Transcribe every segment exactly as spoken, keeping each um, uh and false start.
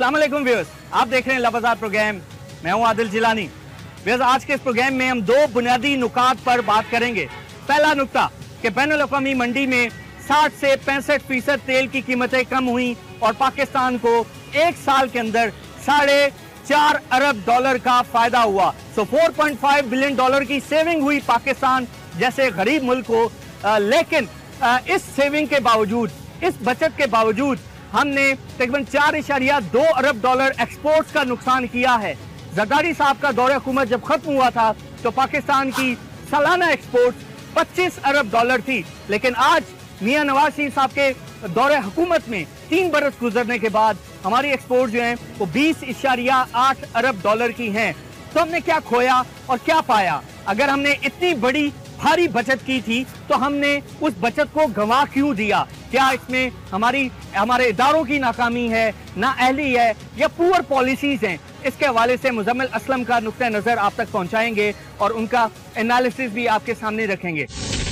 अस्सलाम वालेकुम व्यूअर्स, आप देख रहे हैं लबाज़ार प्रोग्राम। मैं हूं आदिल जिलानी। व्यूअर्स, आज के इस प्रोग्राम में हम दो बुनियादी नुकात पर बात करेंगे। पहला नुकता कि बैनुल अक़वामी मंडी में साठ से पैंसठ फीसद तेल की कीमतें कम हुई और पाकिस्तान को एक साल के अंदर साढ़े चार अरब डॉलर का फायदा हुआ। सो चार पॉइंट पाँच बिलियन डॉलर की सेविंग हुई पाकिस्तान जैसे गरीब मुल्क को। आ, लेकिन आ, इस सेविंग के बावजूद, इस बचत के बावजूद हमने तकरीबन चार इशारिया दो अरब डॉलर एक्सपोर्ट्स का नुकसान किया है। जरदारी साहब का दौरे हुकूमत जब खत्म हुआ था तो पाकिस्तान की सालाना एक्सपोर्ट्स पच्चीस अरब डॉलर थी, लेकिन आज मियां नवाज शरीफ साहब के दौरे हुकूमत में तीन बरस गुजरने के बाद हमारी एक्सपोर्ट जो है वो बीस इशारिया आठ अरब डॉलर की हैं। तो हमने क्या खोया और क्या पाया? अगर हमने इतनी बड़ी भारी बचत की थी तो हमने उस बचत को गंवा क्यों दिया? क्या इसमें हमारी हमारे इदारों की नाकामी है, नाअहली है, या पुअर पॉलिसीज हैं? इसके हवाले से मुजम्मिल असलम का नुक्ता नज़र आप तक पहुंचाएंगे और उनका एनालिसिस भी आपके सामने रखेंगे।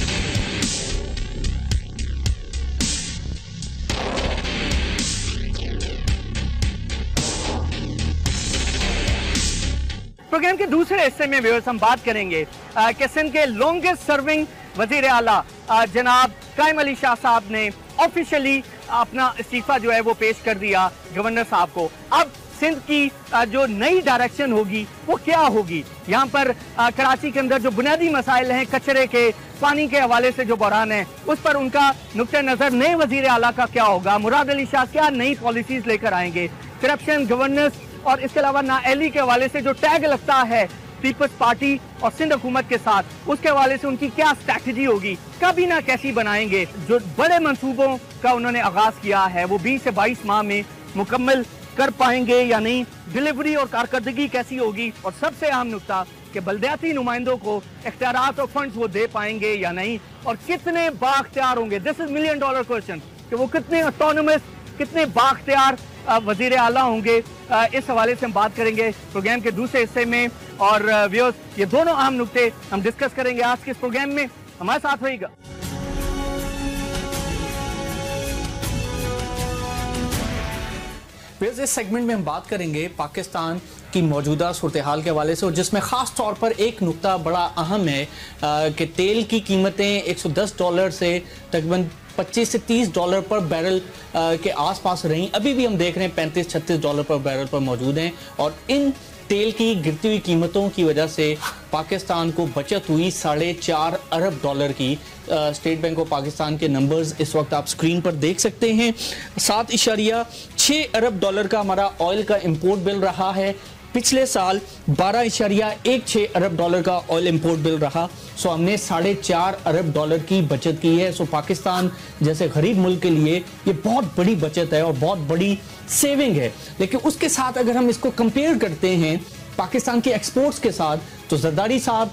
प्रोग्राम के दूसरे हिस्से में व्यूअर्स हम बात करेंगे कि सिंध के लॉन्गेस्ट सर्विंग वजीर आला जनाब कायम अली शाह साहब ने ऑफिशियली अपना इस्तीफा जो है वो पेश कर दिया गवर्नर साहब को। अब सिंध की जो नई डायरेक्शन होगी वो क्या होगी? यहाँ पर कराची के अंदर जो बुनियादी मसाइल हैं, कचरे के, पानी के हवाले से जो बहरान है, उस पर उनका नुक्ता नज़र नए वजीर आला का क्या होगा? मुराद अली शाह क्या नई पॉलिसीज लेकर आएंगे? करप्शन, गवर्नेंस और इसके अलावा नाअहली के हवाले से जो टैग लगता है पीपल्स पार्टी और सिंध हुकूमत के साथ, उसके हवाले से उनकी क्या स्ट्रैटेजी होगी? काबीना कैसी बनाएंगे? जो बड़े मंसूबों का उन्होंने आगाज किया है वो बीस से बाईस माह में मुकम्मल कर पाएंगे या नहीं? डिलीवरी और कारकर्दगी कैसी होगी? और सबसे अहम नुकता कि बल्दियाती नुमाइंदों को इख्तियारात और फंड्स वो दे पाएंगे या नहीं, और कितने बाख्तियार होंगे? This is million dollar question कि वो कितने ऑटोनमस, कितने बाख्तियार वजीर आला होंगे। इस हवाले से हम बात करेंगे प्रोग्राम के दूसरे हिस्से में। और व्यूअर्स, ये दोनों अहम नुकते हम डिस्कस करेंगे आज के इस प्रोग्राम में। हमारे साथ होइएगा। इस सेगमेंट में हम बात करेंगे पाकिस्तान की मौजूदा सूरत हाल के हवाले से, और जिसमें ख़ास तौर पर एक नुकता बड़ा अहम है कि तेल की कीमतें एक सौ दस डॉलर से तकरीबन पच्चीस से तीस डॉलर पर बैरल के आसपास रहीं। अभी भी हम देख रहे हैं पैंतीस छत्तीस डॉलर पर बैरल पर मौजूद हैं, और इन तेल की गिरती हुई कीमतों की वजह से पाकिस्तान को बचत हुई साढ़े चार अरब डॉलर की। स्टेट बैंक ऑफ पाकिस्तान के नंबर्स इस वक्त आप स्क्रीन पर देख सकते हैं। सात इशारिया छः अरब डॉलर का हमारा ऑयल का इंपोर्ट बिल रहा है। पिछले साल बारह इशारिया एक छः अरब डॉलर का ऑयल इंपोर्ट बिल रहा। सो हमने साढ़े चार अरब डॉलर की बचत की है। सो पाकिस्तान जैसे गरीब मुल्क के लिए ये बहुत बड़ी बचत है और बहुत बड़ी सेविंग है। लेकिन उसके साथ अगर हम इसको कंपेयर करते हैं पाकिस्तान के एक्सपोर्ट्स के साथ, तो जरदारी साहब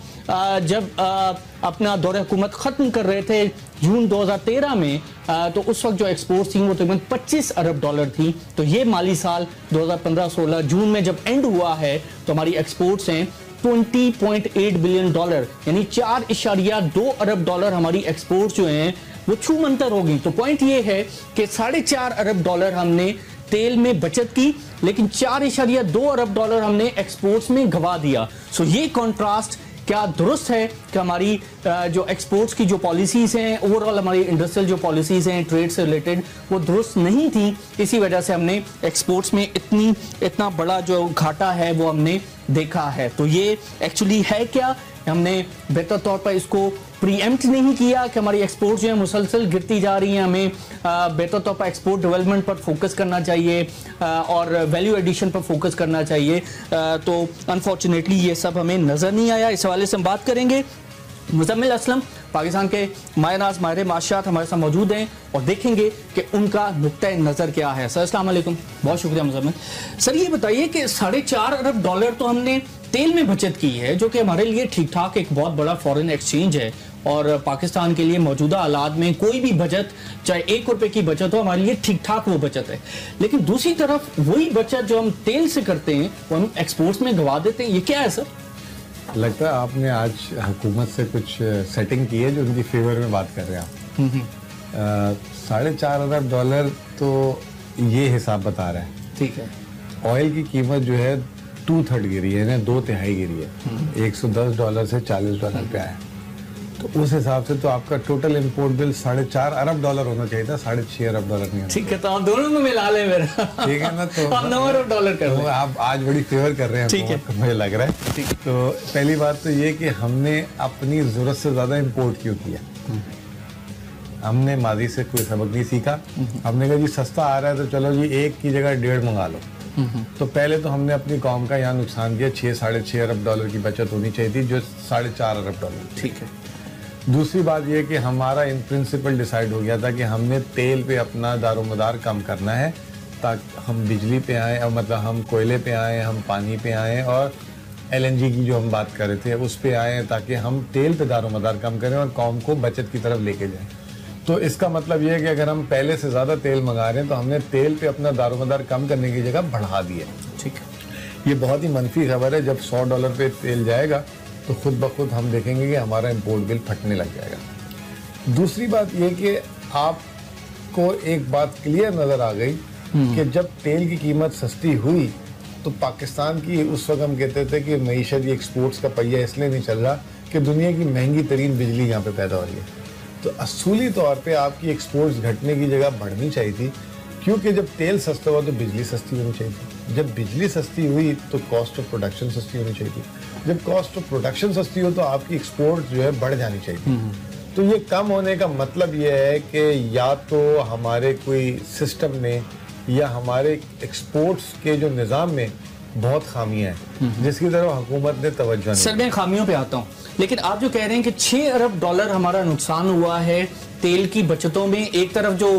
जब अपना दौरे हुकूमत ख़त्म कर रहे थे जून दो हज़ार तेरह में, तो उस वक्त जो एक्सपोर्ट्स थी वो तकरीबन पच्चीस अरब डॉलर थी। तो ये माली साल दो हज़ार पंद्रह सोलह जून में जब एंड हुआ है तो हमारी एक्सपोर्ट्स हैं बीस पॉइंट आठ बिलियन डॉलर, यानी चार इशारिया दो अरब डॉलर हमारी एक्सपोर्ट्स जो हैं वो छू मंतर हो गई। तो पॉइंट ये है कि साढ़े चार अरब डॉलर हमने तेल में बचत की, लेकिन चार इशारिया दो अरब डॉलर हमने एक्सपोर्ट्स में गवा दिया। सो ये कॉन्ट्रास्ट क्या दुरुस्त है कि हमारी जो एक्सपोर्ट्स की जो पॉलिसीज़ हैं, ओवरऑल हमारी इंडस्ट्रियल जो पॉलिसीज़ हैं ट्रेड से रिलेटेड, वो दुरुस्त नहीं थी। इसी वजह से हमने एक्सपोर्ट्स में इतनी इतना बड़ा जो घाटा है वो हमने देखा है। तो ये एक्चुअली है क्या? हमने बेहतर तौर पर इसको प्रीएम्प्ट नहीं किया कि हमारी एक्सपोर्ट जो है मुसलसल गिरती जा रही हैं। हमें बेहतर तौर पर एक्सपोर्ट डेवलपमेंट पर फोकस करना चाहिए और वैल्यू एडिशन पर फोकस करना चाहिए। तो अनफॉर्चुनेटली ये सब हमें नज़र नहीं आया। इस हवाले से हम बात करेंगे। मुजम्मिल असलम पाकिस्तान के माहिर माहिर माशियात हमारे साथ मौजूद हैं और देखेंगे कि उनका नुक्ता नज़र क्या है। सर अस्सलाम वालेकुम, बहुत शुक्रिया मुजम्मिल। सर ये बताइए कि साढ़े चार अरब डॉलर तो हमने तेल में बचत की है, जो कि हमारे लिए ठीक ठाक एक बहुत बड़ा फॉरेन एक्सचेंज है, और पाकिस्तान के लिए मौजूदा हालात में कोई भी बचत, चाहे एक रुपए की बचत हो, हमारे लिए ठीक ठाक वो बचत है। लेकिन दूसरी तरफ वही बचत जो हम तेल से करते हैं वो हम एक्सपोर्ट्स में गवा देते हैं। ये क्या है सर? लगता है आपने आज हुकूमत से कुछ सेटिंग की है जो उनकी फेवर में बात कर रहे हैं आप। साढ़े चार अरब डॉलर तो ये हिसाब बता रहा है। ठीक है। ऑयल की कीमत जो है टू थर्ड गिरी है, दो तिहाई गिरी है, एक सौ दस डॉलर से चालीस डॉलर पे आया। तो उस हिसाब से तो आपका टोटल इंपोर्ट बिल साढ़े चार अरब डॉलर होना चाहिए था, साढ़े छह अरब डॉलर नहीं। ठीक है, तो हम दोनों को मिला लें मेरा, ठीक है ना। तो हम नौ अरब डॉलर कर रहे हैं। आप आज बड़ी फेवर कर रहे हैं, ठीक है, मुझे लग रहा है। ठीक। तो पहली बात तो ये कि हमने अपनी जरूरत से ज्यादा इंपोर्ट क्यों किया। हमने माजी से कोई सबक नहीं सीखा। हमने कहा जी सस्ता आ रहा है तो चलो जी एक की जगह डेढ़ मंगा लो। तो पहले तो हमने अपनी कौम का यहाँ नुकसान किया, छः साढ़े छः अरब डॉलर की बचत होनी चाहिए थी, जो साढ़े चार अरब डॉलर। ठीक है। दूसरी बात यह कि हमारा इन प्रिंसिपल डिसाइड हो गया था कि हमने तेल पे अपना दारोमदार कम करना है, ताकि हम बिजली पे आए, और मतलब हम कोयले पे आए, हम पानी पे आए, और एलएनजी की जो हम बात कर रहे थे उस पे आए, ताकि हम तेल पे दारोमदार कम करें और कौम को बचत की तरफ लेके जाएं। तो इसका मतलब ये है कि अगर हम पहले से ज़्यादा तेल मंगा रहे हैं तो हमने तेल पे अपना दारोमदार कम करने की जगह बढ़ा दिया। ठीक है। ये बहुत ही मनफी खबर है। जब सौ डॉलर पे तेल जाएगा तो खुद ब खुद हम देखेंगे कि हमारा इंपोर्ट बिल फटने लग जाएगा। दूसरी बात ये कि आपको एक बात क्लियर नज़र आ गई कि जब तेल की कीमत सस्ती हुई तो पाकिस्तान की, उस वक्त हम कहते थे कि मईशत ये एक्सपोर्ट्स का पहिया इसलिए नहीं चल रहा कि दुनिया की महंगी तरीन बिजली यहाँ पे पैदा हो रही है। तो असूली तौर पे आपकी एक्सपोर्ट्स घटने की जगह बढ़नी चाहिए थी, क्योंकि जब तेल सस्ता हुआ तो बिजली सस्ती होनी चाहिए थी। जब बिजली सस्ती हुई तो कॉस्ट ऑफ प्रोडक्शन सस्ती होनी चाहिए थी। जब कॉस्ट ऑफ प्रोडक्शन सस्ती हो तो आपकी एक्सपोर्ट जो है बढ़ जानी चाहिए। तो ये कम होने का मतलब ये है कि या तो हमारे कोई सिस्टम में या हमारे एक्सपोर्ट्स के जो निज़ाम में बहुत खामियां हैं, जिसकी तरफ हुकूमत ने तवज्जो नहीं। सर मैं खामियों पे आता हूँ, लेकिन आप जो कह रहे हैं कि छह अरब डॉलर हमारा नुकसान हुआ है तेल की बचतों में, एक तरफ जो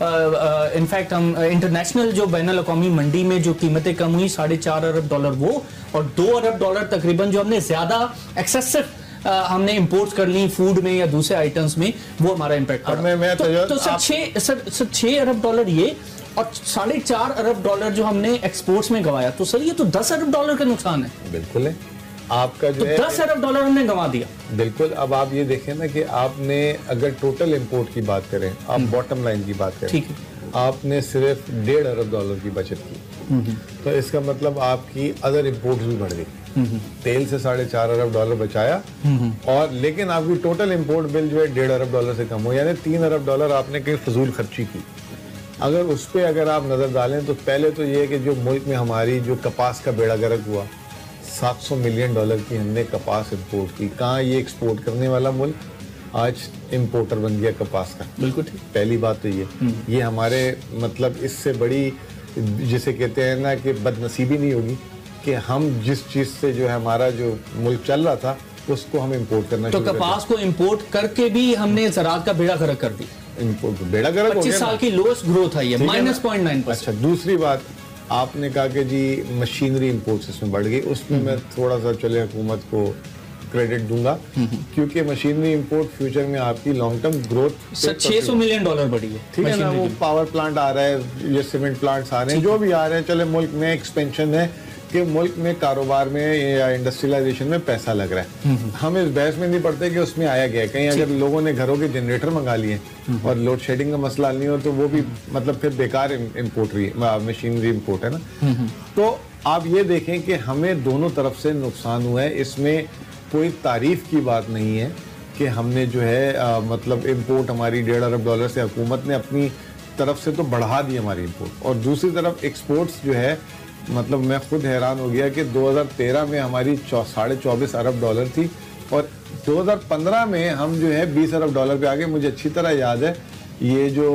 इनफैक्ट हम इंटरनेशनल जो बैनुल अक़वामी मंडी में जो कीमतें कम हुई साढ़े चार अरब डॉलर वो, और दो अरब डॉलर तकरीबन जो हमने ज्यादा एक्सेसिव हमने इंपोर्ट कर ली फूड में या दूसरे आइटम्स में, वो हमारा इम्पैक्ट पड़ा। मैं, मैं तो, तो, तो सर छह सर सर छह अरब डॉलर ये और साढ़े चार अरब डॉलर जो हमने एक्सपोर्ट्स में गवाया, तो सर ये तो दस अरब डॉलर का नुकसान है। बिल्कुल है आपका जो तो है दस अरब डॉलर हमने गंवा दिया। बिल्कुल। अब आप ये देखें ना कि आपने अगर टोटल इंपोर्ट की बात करें, आप बॉटम लाइन की बात करें, ठीक है, आपने सिर्फ डेढ़ अरब डॉलर की बचत की, तो इसका मतलब आपकी अदर इंपोर्ट भी बढ़ गई। तेल से साढ़े चार अरब डॉलर बचाया, और लेकिन आपकी टोटल इंपोर्ट बिल जो है डेढ़ अरब डॉलर से कम हो, यानी तीन अरब डॉलर आपने कहीं फजूल खर्ची की। अगर उस पर अगर आप नजर डालें तो पहले तो ये है कि जो मुल्क में हमारी जो कपास का बेड़ा गर्क हुआ, सात सौ मिलियन डॉलर की हमने कपास इंपोर्ट की। कहाँ ये एक्सपोर्ट करने वाला मुल्क आज इंपोर्टर बन गया कपास का। बिल्कुल ठीक। पहली बात तो ये ये हमारे मतलब इससे बड़ी जिसे कहते हैं ना कि बदनसीबी नहीं होगी कि हम जिस चीज़ से जो है हमारा जो मुल्क चल रहा था उसको हम इंपोर्ट करना तो कपास को इंपोर्ट करके भी हमने ज़राअत का बेड़ा गर्क कर दिया। इंपोर्ट बेड़ा गर्क हो गया। पच्चीस साल की लोएस्ट ग्रोथ आई है, माइनस पॉइंट नाइन परसेंट। अच्छा, दूसरी बात आपने कहा कि जी मशीनरी इंपोर्ट्स इसमें बढ़ गई, उसमें मैं थोड़ा सा चले हुकूमत को क्रेडिट दूंगा, क्योंकि मशीनरी इंपोर्ट फ्यूचर में आपकी लॉन्ग टर्म ग्रोथ सर छह सौ मिलियन डॉलर बढ़ी है। ठीक है ना। वो पावर प्लांट आ रहा है, ये सीमेंट प्लांट्स आ रहे हैं, जो भी आ रहे हैं, चले मुल्क में एक्सपेंशन है कि मुल्क में कारोबार में या इंडस्ट्रियलाइजेशन में पैसा लग रहा है। हम इस बहस में नहीं पड़ते कि उसमें आया गया। कहीं अगर लोगों ने घरों के जनरेटर मंगा लिए और लोड शेडिंग का मसला नहीं हो तो वो भी मतलब फिर बेकार इंपोर्ट रही मशीनरी इंपोर्ट है ना। तो आप ये देखें कि हमें दोनों तरफ से नुकसान हुआ है। इसमें कोई तारीफ की बात नहीं है कि हमने जो है आ, मतलब इंपोर्ट हमारी डेढ़ अरब डॉलर से हुकूमत ने अपनी तरफ से तो बढ़ा दी हमारी इंपोर्ट, और दूसरी तरफ एक्सपोर्ट्स जो है मतलब मैं खुद हैरान हो गया कि दो हज़ार तेरह में हमारी साढ़े चौबीस अरब डॉलर थी और दो हज़ार पंद्रह में हम जो है बीस अरब डॉलर पे आ गए। मुझे अच्छी तरह याद है ये जो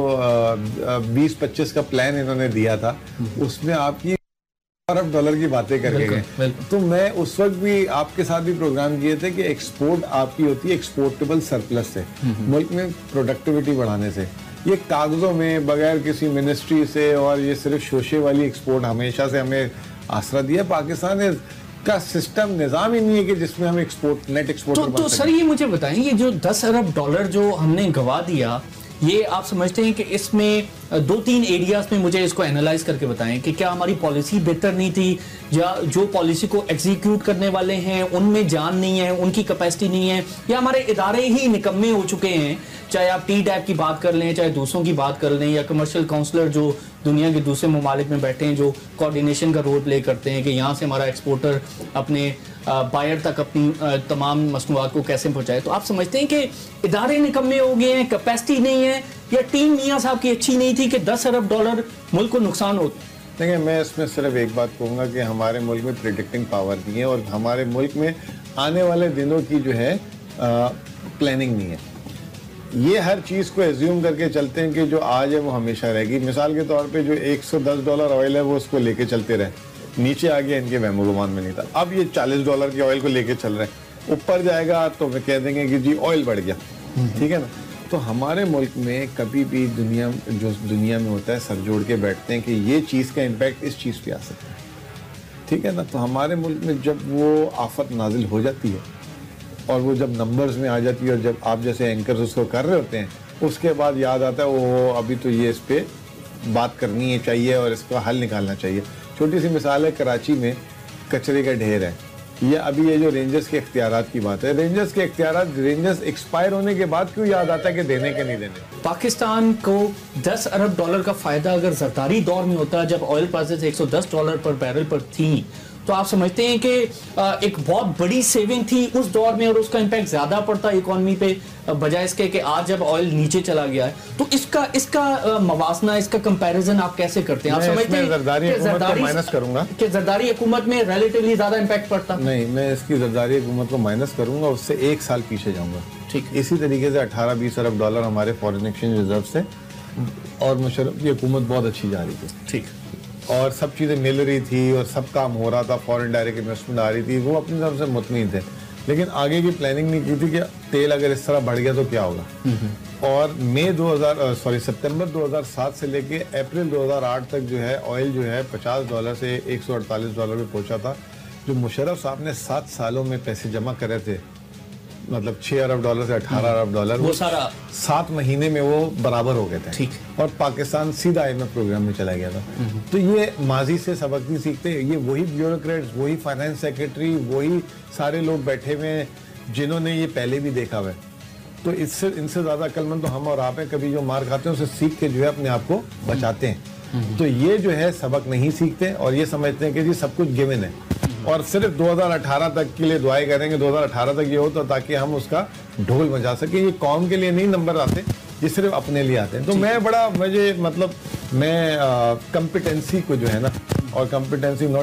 बीस पच्चीस का प्लान इन्होंने दिया था उसमें आपकी अरब डॉलर की बातें करके गए। तो मैं उस वक्त भी आपके साथ भी प्रोग्राम किए थे कि एक्सपोर्ट आपकी होती है एक्सपोर्टेबल सरप्लस से, मुल्क में प्रोडक्टिविटी बढ़ाने से। ये कागजों में बगैर किसी मिनिस्ट्री से और ये सिर्फ शोशे वाली एक्सपोर्ट हमेशा से हमें आसरा दिया। पाकिस्तान का सिस्टम निज़ाम ही नहीं है कि जिसमें हम एक्सपोर्ट नेट एक्सपोर्टर तो, तो सर ये मुझे बताएं, ये जो दस अरब डॉलर जो हमने गवा दिया, ये आप समझते हैं कि इसमें दो तीन एरियाज में मुझे इसको एनालाइज करके बताएं कि क्या हमारी पॉलिसी बेहतर नहीं थी, या जो पॉलिसी को एग्जीक्यूट करने वाले हैं उनमें जान नहीं है, उनकी कैपेसिटी नहीं है, या हमारे इदारे ही निकम्मे हो चुके हैं। चाहे आप टी डैप की बात कर लें, चाहे दूसरों की बात कर लें, या कमर्शियल काउंसलर जो दुनिया के दूसरे ममालिक में बैठे हैं जो कोऑर्डिनेशन का रोल प्ले करते हैं कि यहाँ से हमारा एक्सपोर्टर अपने बायर तक अपनी तमाम मसनूआत को कैसे पहुँचाए। तो आप समझते हैं कि इदारे निकम्मे हो गए हैं, कैपेसिटी नहीं है, या टीम मियाँ साहब की अच्छी नहीं थी कि दस अरब डॉलर मुल्क को नुकसान हो? देखिए, मैं इसमें सिर्फ एक बात कहूँगा कि हमारे मुल्क में प्रिडिक्टिंग पावर नहीं है और हमारे मुल्क में आने वाले दिनों की जो है प्लानिंग नहीं है। ये हर चीज़ को एज्यूम करके चलते हैं कि जो आज है वो हमेशा रहेगी। मिसाल के तौर पे जो एक सौ दस डॉलर ऑयल है वो उसको लेके चलते रहे, नीचे आ गया इनके वहमो गुमान में नहीं था, अब ये चालीस डॉलर के ऑयल को लेके चल रहे हैं, ऊपर जाएगा तो वे कह देंगे कि जी ऑयल बढ़ गया, ठीक है ना। तो हमारे मुल्क में कभी भी दुनिया जो दुनिया में होता है सर जोड़ के बैठते हैं कि ये चीज़ का इम्पैक्ट इस चीज़ पे आ सकता है, ठीक है ना। तो हमारे मुल्क में जब वो आफत नाजिल हो जाती है और वो जब नंबर्स में आ जाती है और जब आप जैसे एंकर्स उसको कर रहे होते हैं, उसके बाद याद आता है वो अभी तो ये इस पर बात करनी है चाहिए और इसका हल निकालना चाहिए। छोटी सी मिसाल है, कराची में कचरे का ढेर है, ये अभी ये जो रेंजर्स के इख्तियारात की बात है, रेंजर्स के इख्तियारात रेंजर्स एक्सपायर होने के बाद क्यों याद आता है कि देने के नहीं देने। पाकिस्तान को दस अरब डॉलर का फायदा अगर जरदारी दौर में होता, जब ऑयल प्राइसेस एक सौ दस डॉलर पर बैरल पर थी, तो आप समझते हैं कि एक बहुत बड़ी सेविंग थी उस दौर में और उसका इम्पैक्ट ज्यादा पड़ता इकोनॉमी पे, बजाय इसके कि आज जब ऑयल नीचे चला गया है। तो इसका इसका मवासना, इसका कंपैरिजन आप कैसे करते हैं? आप समझते हैं जरदारी हुकूमत को माइनस करूंगा कि जरदारी हुकूमत में रिलेटिवली ज्यादा इम्पैक्ट पड़ता? नहीं, मैं इसकी जरदारी हुकूमत को माइनस करूंगा, उससे एक साल पीछे जाऊंगा। ठीक, इसी तरीके से अठारह बीस अरब डॉलर हमारे फॉरेन एक्सचेंज रिजर्व से और मुशर्रफ की हुकूमत बहुत अच्छी जा रही थी, ठीक, और सब चीज़ें मिल रही थी और सब काम हो रहा था, फॉरेन डायरेक्ट इन्वेस्टमेंट आ रही थी, वो अपनी तरफ से मुतमईन थे, लेकिन आगे की प्लानिंग नहीं की थी कि तेल अगर इस तरह बढ़ गया तो क्या होगा। और मई दो हज़ार सॉरी सितंबर दो हज़ार सात से लेके अप्रैल दो हज़ार आठ तक जो है ऑयल जो है पचास डॉलर से एक सौ अड़तालीस डॉलर पे पहुंचा था। जो मुशर्रफ साहब ने सात सालों में पैसे जमा करे थे, मतलब छह अरब डॉलर से अठारह अरब डॉलर, वो सारा सात महीने में वो बराबर हो गए थे, ठीक, और पाकिस्तान सीधा आई एम एफ प्रोग्राम में चला गया था। तो ये माजी से सबक नहीं सीखते, ये वही ब्यूरोक्रेट्स, वही फाइनेंस सेक्रेटरी, वही सारे लोग बैठे हुए हैं जिन्होंने ये पहले भी देखा हुआ है। तो इससे इनसे ज्यादा अक्लमंद तो हम और आप हैं, कभी जो मार खाते हैं उसे सीख के जो है अपने आप को बचाते हैं। तो ये जो है सबक नहीं सीखते और ये समझते हैं कि जी सब कुछ गिवन है और सिर्फ दो हज़ार अठारह तक के लिए दुआएं करेंगे, दो हज़ार अठारह तक ये हो तो ताकि हम उसका ढोल बजा सके। ये कौम के लिए नहीं नंबर आते, ये सिर्फ अपने लिए आते हैं। तो मैं बड़ा मुझे मतलब मैं कॉम्पिटेंसी को जो है ना, और कॉम्पिटेंसी नॉट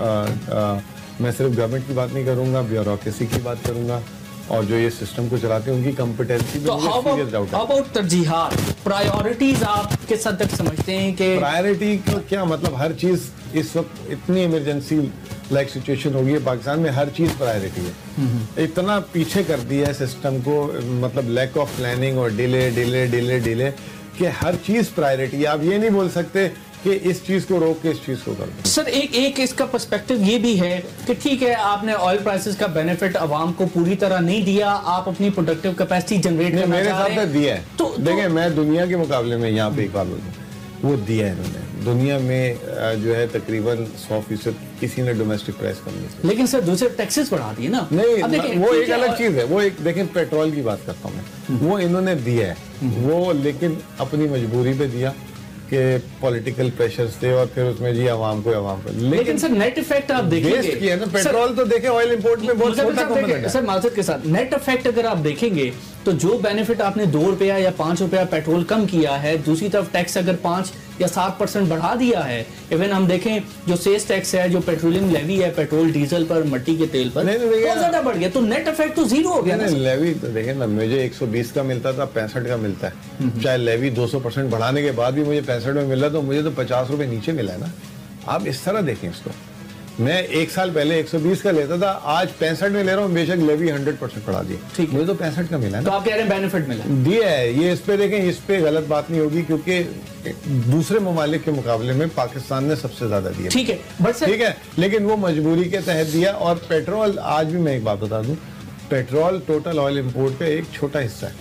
मैं सिर्फ गवर्नमेंट की बात नहीं करूंगा, ब्यूरोक्रेसी की बात करूंगा, और जो ये सिस्टम को चलाते हैं उनकी कॉम्पिटेंसी तो अबाउट तरजीहात, प्रायोरिटीज आप किस हद तक समझते हैं कि प्रायोरिटी को क्या मतलब? हर चीज इस वक्त इतनी इमरजेंसी लाइक सिचुएशन होगी है पाकिस्तान में, हर चीज प्रायोरिटी है। इतना पीछे कर दिया है सिस्टम को, मतलब लैक ऑफ प्लानिंग और डिले डिले डिले डिले कि हर चीज प्रायोरिटी है। आप ये नहीं बोल सकते कि इस चीज को रोक के इस चीज को कर दो। सर एक एक इसका पर्सपेक्टिव ये भी है कि ठीक है आपने ऑयल प्राइसेस का बेनिफिट आवाम को पूरी तरह नहीं दिया, आप अपनी प्रोडक्टिव कैपेसिटी जनरेट करना मेरे चाह रहे साथ हैं, दिया है। तो देखिए मैं दुनिया के मुकाबले में यहाँ पे एक बात बोलूँ, वो दिया है इन्होंने। दुनिया में जो है तकरीबन सौ फीसद किसी ने डोमेस्टिक प्राइस कम नहीं किया। लेकिन सर दूसरे टैक्सेस बढ़ा दिए ना। नहीं, वो एक अलग चीज है। वो एक देखें, पेट्रोल की बात करता हूँ मैं, वो इन्होंने दिया है वो, लेकिन अपनी मजबूरी पे दिया कि पॉलिटिकल प्रेशर्स थे और फिर उसमें जी आवाम को आवाम को, लेकिन, लेकिन सर नेट इफेक्ट आप देखेंगे किया ना, पेट्रोल तो देखें ऑयल इंपोर्ट में बहुत छोटा कॉम्पोनेंट है। सर माजरत के साथ नेट इफेक्ट अगर आप देखेंगे तो जो बेनिफिट आपने दो रुपया या पांच रुपया पेट्रोल कम किया है, दूसरी तरफ टैक्स अगर पांच या सात परसेंट बढ़ा दिया है, इवन हम देखें जो सेल्स टैक्स है, जो पेट्रोलियम लेवी है पेट्रोल डीजल पर, मट्टी के तेल पर, बहुत ज्यादा बढ़ गया, तो नेट इफेक्ट तो जीरो हो गया ना। लेवी तो देखें ना, मुझे एक सौ बीस का मिलता था, पैंसठ का मिलता है, चाहे लेवी दो सौ परसेंट बढ़ाने के बाद भी मुझे पैंसठ में मिला, तो मुझे तो पचास रुपए नीचे मिला है ना। आप इस तरह देखें इसको, मैं एक साल पहले एक सौ बीस का लेता था, आज पैंसठ में ले रहा हूँ, बेशक लेवी हंड्रेड परसेंट बढ़ा दी, ठीक, मुझे तो पैंसठ का मिला है ना। तो आप कह रहे हैं बेनिफिट मिला दिया है, ये इस पे देखें, इस पे गलत बात नहीं होगी क्योंकि दूसरे ममालिक के मुकाबले में पाकिस्तान ने सबसे ज्यादा दिया, ठीक है, बट ठीक है, लेकिन वो मजबूरी के तहत दिया। और पेट्रोल, आज भी मैं एक बात बता दूं, पेट्रोल टोटल ऑयल इंपोर्ट का एक छोटा हिस्सा है, ठीक,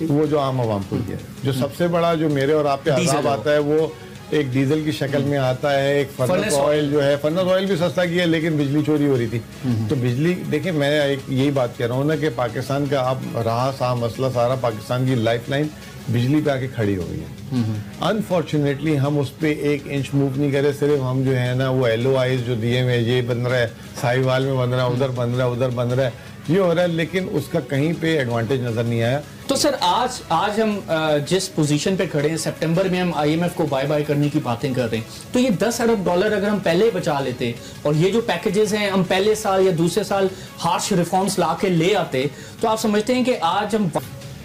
वो जो आम आवाम को दिया है। जो सबसे बड़ा जो मेरे और आप पे अजाब आता है वो एक डीजल की शक्ल में आता है, एक फर्नेस ऑयल जो है, फर्नेस ऑयल भी सस्ता किया लेकिन बिजली चोरी हो रही थी। तो बिजली देखिए, मैं एक यही बात कह रहा हूँ ना कि पाकिस्तान का अब रहा सा मसला सारा पाकिस्तान की लाइफलाइन बिजली पे आके खड़ी हो गई है। अनफॉर्चुनेटली हम उस पर एक इंच मूव नहीं करे, सिर्फ हम जो है ना वो एल ओ आईज जो दिए हुए, ये बन रहा है साहिवाल में, बन रहा है उधर, बन रहा है उधर, बन रहा है, ये हो रहा है, लेकिन उसका कहीं पे एडवांटेज नजर नहीं आया। तो सर आज आज हम जिस पोजीशन पे खड़े हैं, सितंबर में हम आईएमएफ को बाय बाय करने की बातें कर रहे हैं, तो ये दस अरब डॉलर अगर हम पहले बचा लेते और ये जो पैकेजेस हैं हम पहले साल या दूसरे साल हार्श रिफॉर्म्स ला के ले आते, तो आप समझते हैं कि आज हम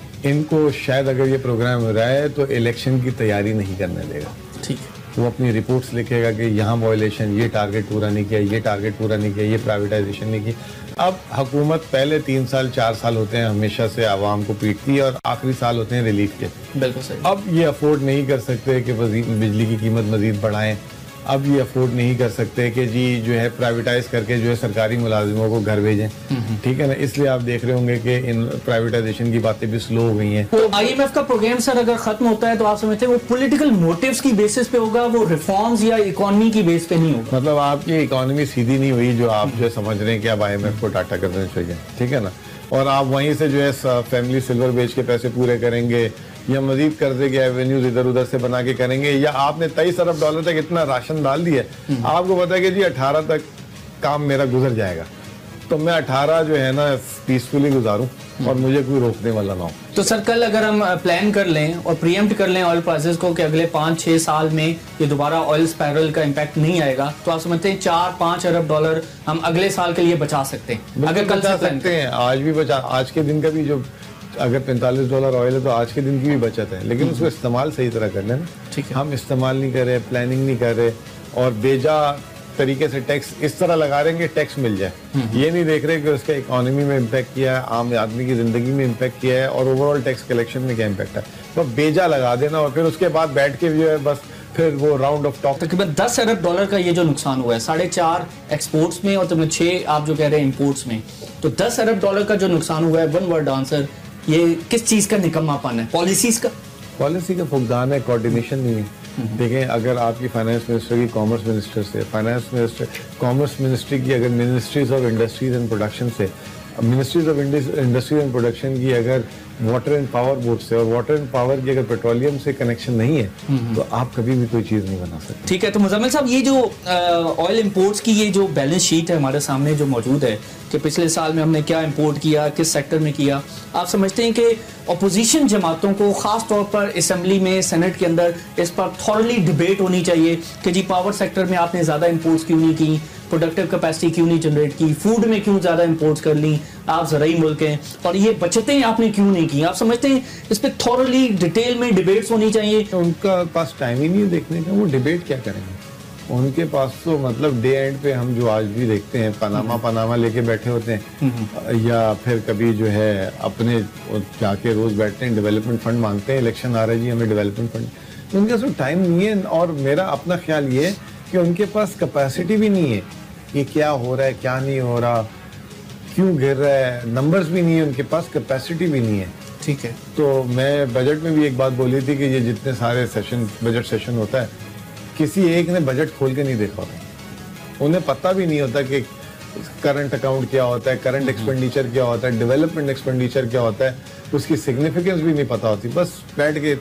इनको शायद अगर ये प्रोग्राम हो रहा है तो इलेक्शन की तैयारी नहीं करने देगा। ठीक है, वो अपनी रिपोर्ट्स लिखेगा कि यहाँ वायलेशन, ये टारगेट पूरा नहीं किया, ये टारगेट पूरा नहीं किया, ये प्राइवेटाइजेशन नहीं की। अब हुकूमत पहले तीन साल चार साल होते हैं हमेशा से आवाम को पीटती है और आखिरी साल होते हैं रिलीफ के। बिल्कुल सही। अब ये अफोर्ड नहीं कर सकते कि बिजली की कीमत मजीद बढ़ाएं। अब ये अफोर्ड नहीं कर सकते कि जी जो है प्राइवेटाइज करके जो है सरकारी मुलाजिमों को घर भेजें। ठीक है ना, इसलिए आप देख रहे होंगे कि इन प्राइवेटाइजेशन की बातें भी स्लो हो गई हैं। तो आईएमएफ का प्रोग्राम सर अगर खत्म होता है तो आप समझते हैं वो पॉलिटिकल मोटिव्स की बेसिस पे होगा, वो रिफॉर्म्स या इकोनॉमी की बेस पे नहीं होगा? मतलब आपकी इकोनॉमी सीधी नहीं हुई जो आप जो समझ रहे हैं कि अब आईएमएफ को टाटा करना चाहिए। ठीक है ना, और आप वहीं से जो है फैमिली सिल्वर बेच के पैसे पूरे करेंगे या मजीद कर्जे के एवेन्यूज इधर उधर से बना के करेंगे, या आपने तेईस अरब डॉलर तक इतना राशन डाल दिया, आपको पता है कि जी अठारह तक काम मेरा गुजर जाएगा, तो मैं अठारह जो है ना पीसफुली गुजारूं और मुझे कोई रोकने वाला ना हो। तो सर कल अगर हम प्लान कर लें और प्रीएम्प्ट कर लें ऑयल प्राइसेस को कि अगले पाँच छः साल में ये दोबारा ऑयल स्पाइरल का इम्पैक्ट नहीं आएगा, तो आप समझते हैं चार पाँच अरब डॉलर हम अगले साल के लिए बचा सकते हैं? अगर कल बचा सकते हैं, आज भी बचा, आज के दिन का भी जो अगर पैंतालीस डॉलर ऑयल है तो आज के दिन की भी बचत है, लेकिन उसको इस्तेमाल सही तरह कर लेना। ठीक है, हम इस्तेमाल नहीं कर रहे, प्लानिंग नहीं कर रहे और बेजा तरीके से टैक्स इस तरह लगा रहे हैं कि टैक्स मिल जाए। ये नहीं देख रहे कि उसका इकोनॉमी में इम्पैक्ट किया है, आम आदमी की जिंदगी में इम्पैक्ट किया है और ओवरऑल टैक्स कलेक्शन में क्या इम्पैक्ट है। तो बेजा लगा देना और फिर उसके बाद बैठ के जो है बस फिर वो राउंड ऑफ टॉक। तकरीबन दस अरब डॉलर का ये जो नुकसान हुआ है, साढ़े चार एक्सपोर्ट्स में और तकरीबन छः आप जो कह रहे हैं इम्पोर्ट्स में, तो दस अरब डॉलर का जो नुकसान हुआ है, वन वर्ड आंसर, ये किस चीज का निकम्मापन है? पॉलिसीज का? पॉलिसी का फुकदान है, कोऑर्डिनेशन नहीं है। देखें, अगर आपकी फाइनेंस मिनिस्टर की कॉमर्स मिनिस्टर से, फाइनेंस मिनिस्टर कॉमर्स मिनिस्ट्री की अगर ministries of industries and production से, ministries of industries and production की अगर वाटर एंड पावर बोर्ड से और वाटर एंड पावर की अगर पेट्रोलियम से कनेक्शन नहीं है तो आप कभी भी कोई चीज नहीं बना सकते। ठीक है, तो मुजम्मिल साहब ये जो ऑयल इंपोर्ट्स की ये जो बैलेंस शीट है हमारे सामने जो मौजूद है कि पिछले साल में हमने क्या इंपोर्ट किया, किस सेक्टर में किया, आप समझते हैं कि अपोजिशन जमातों को खास तौर पर असेंबली में, सेनेट के अंदर इस पर थॉरली डिबेट होनी चाहिए कि जी पावर सेक्टर में आपने ज़्यादा इंपोर्ट्स क्यों नहीं की, प्रोडक्टिव कैपेसिटी क्यों नहीं जनरेट की, फूड में क्यों ज़्यादा इंपोर्ट्स कर ली, आप ज़राई मुल्क हैं, और ये बचतें आपने क्यों नहीं की? आप समझते हैं इस पर थॉरली डिटेल में डिबेट्स होनी चाहिए? उनका पास टाइम ही नहीं है देखने का, वो डिबेट क्या करेंगे? उनके पास तो मतलब डे एंड पे हम जो आज भी देखते हैं पनामा पनामा लेके बैठे होते हैं, या फिर कभी जो है अपने जाके रोज बैठते हैं, डेवलपमेंट फंड मांगते हैं, इलेक्शन आ रहा है जी हमें डेवलपमेंट फंड। उनके पास टाइम नहीं है और मेरा अपना ख्याल ये है कि उनके पास कैपेसिटी भी नहीं है कि क्या हो रहा है, क्या नहीं हो रहा, क्यों गिर रहा है, नंबर्स भी नहीं है उनके पास, कैपेसिटी भी नहीं है। ठीक है, तो मैं बजट में भी एक बात बोली थी कि ये जितने सारे सेशन बजट सेशन होता है, किसी एक ने बजट खोल के नहीं देखा होता, उन्हें पता भी नहीं होता कि करंट अकाउंट क्या होता है, करंट एक्सपेंडिचर क्या होता है, डेवलपमेंट एक्सपेंडिचर क्या होता है, उसकी सिग्निफिकेंस भी नहीं पता होती, बस बैठ के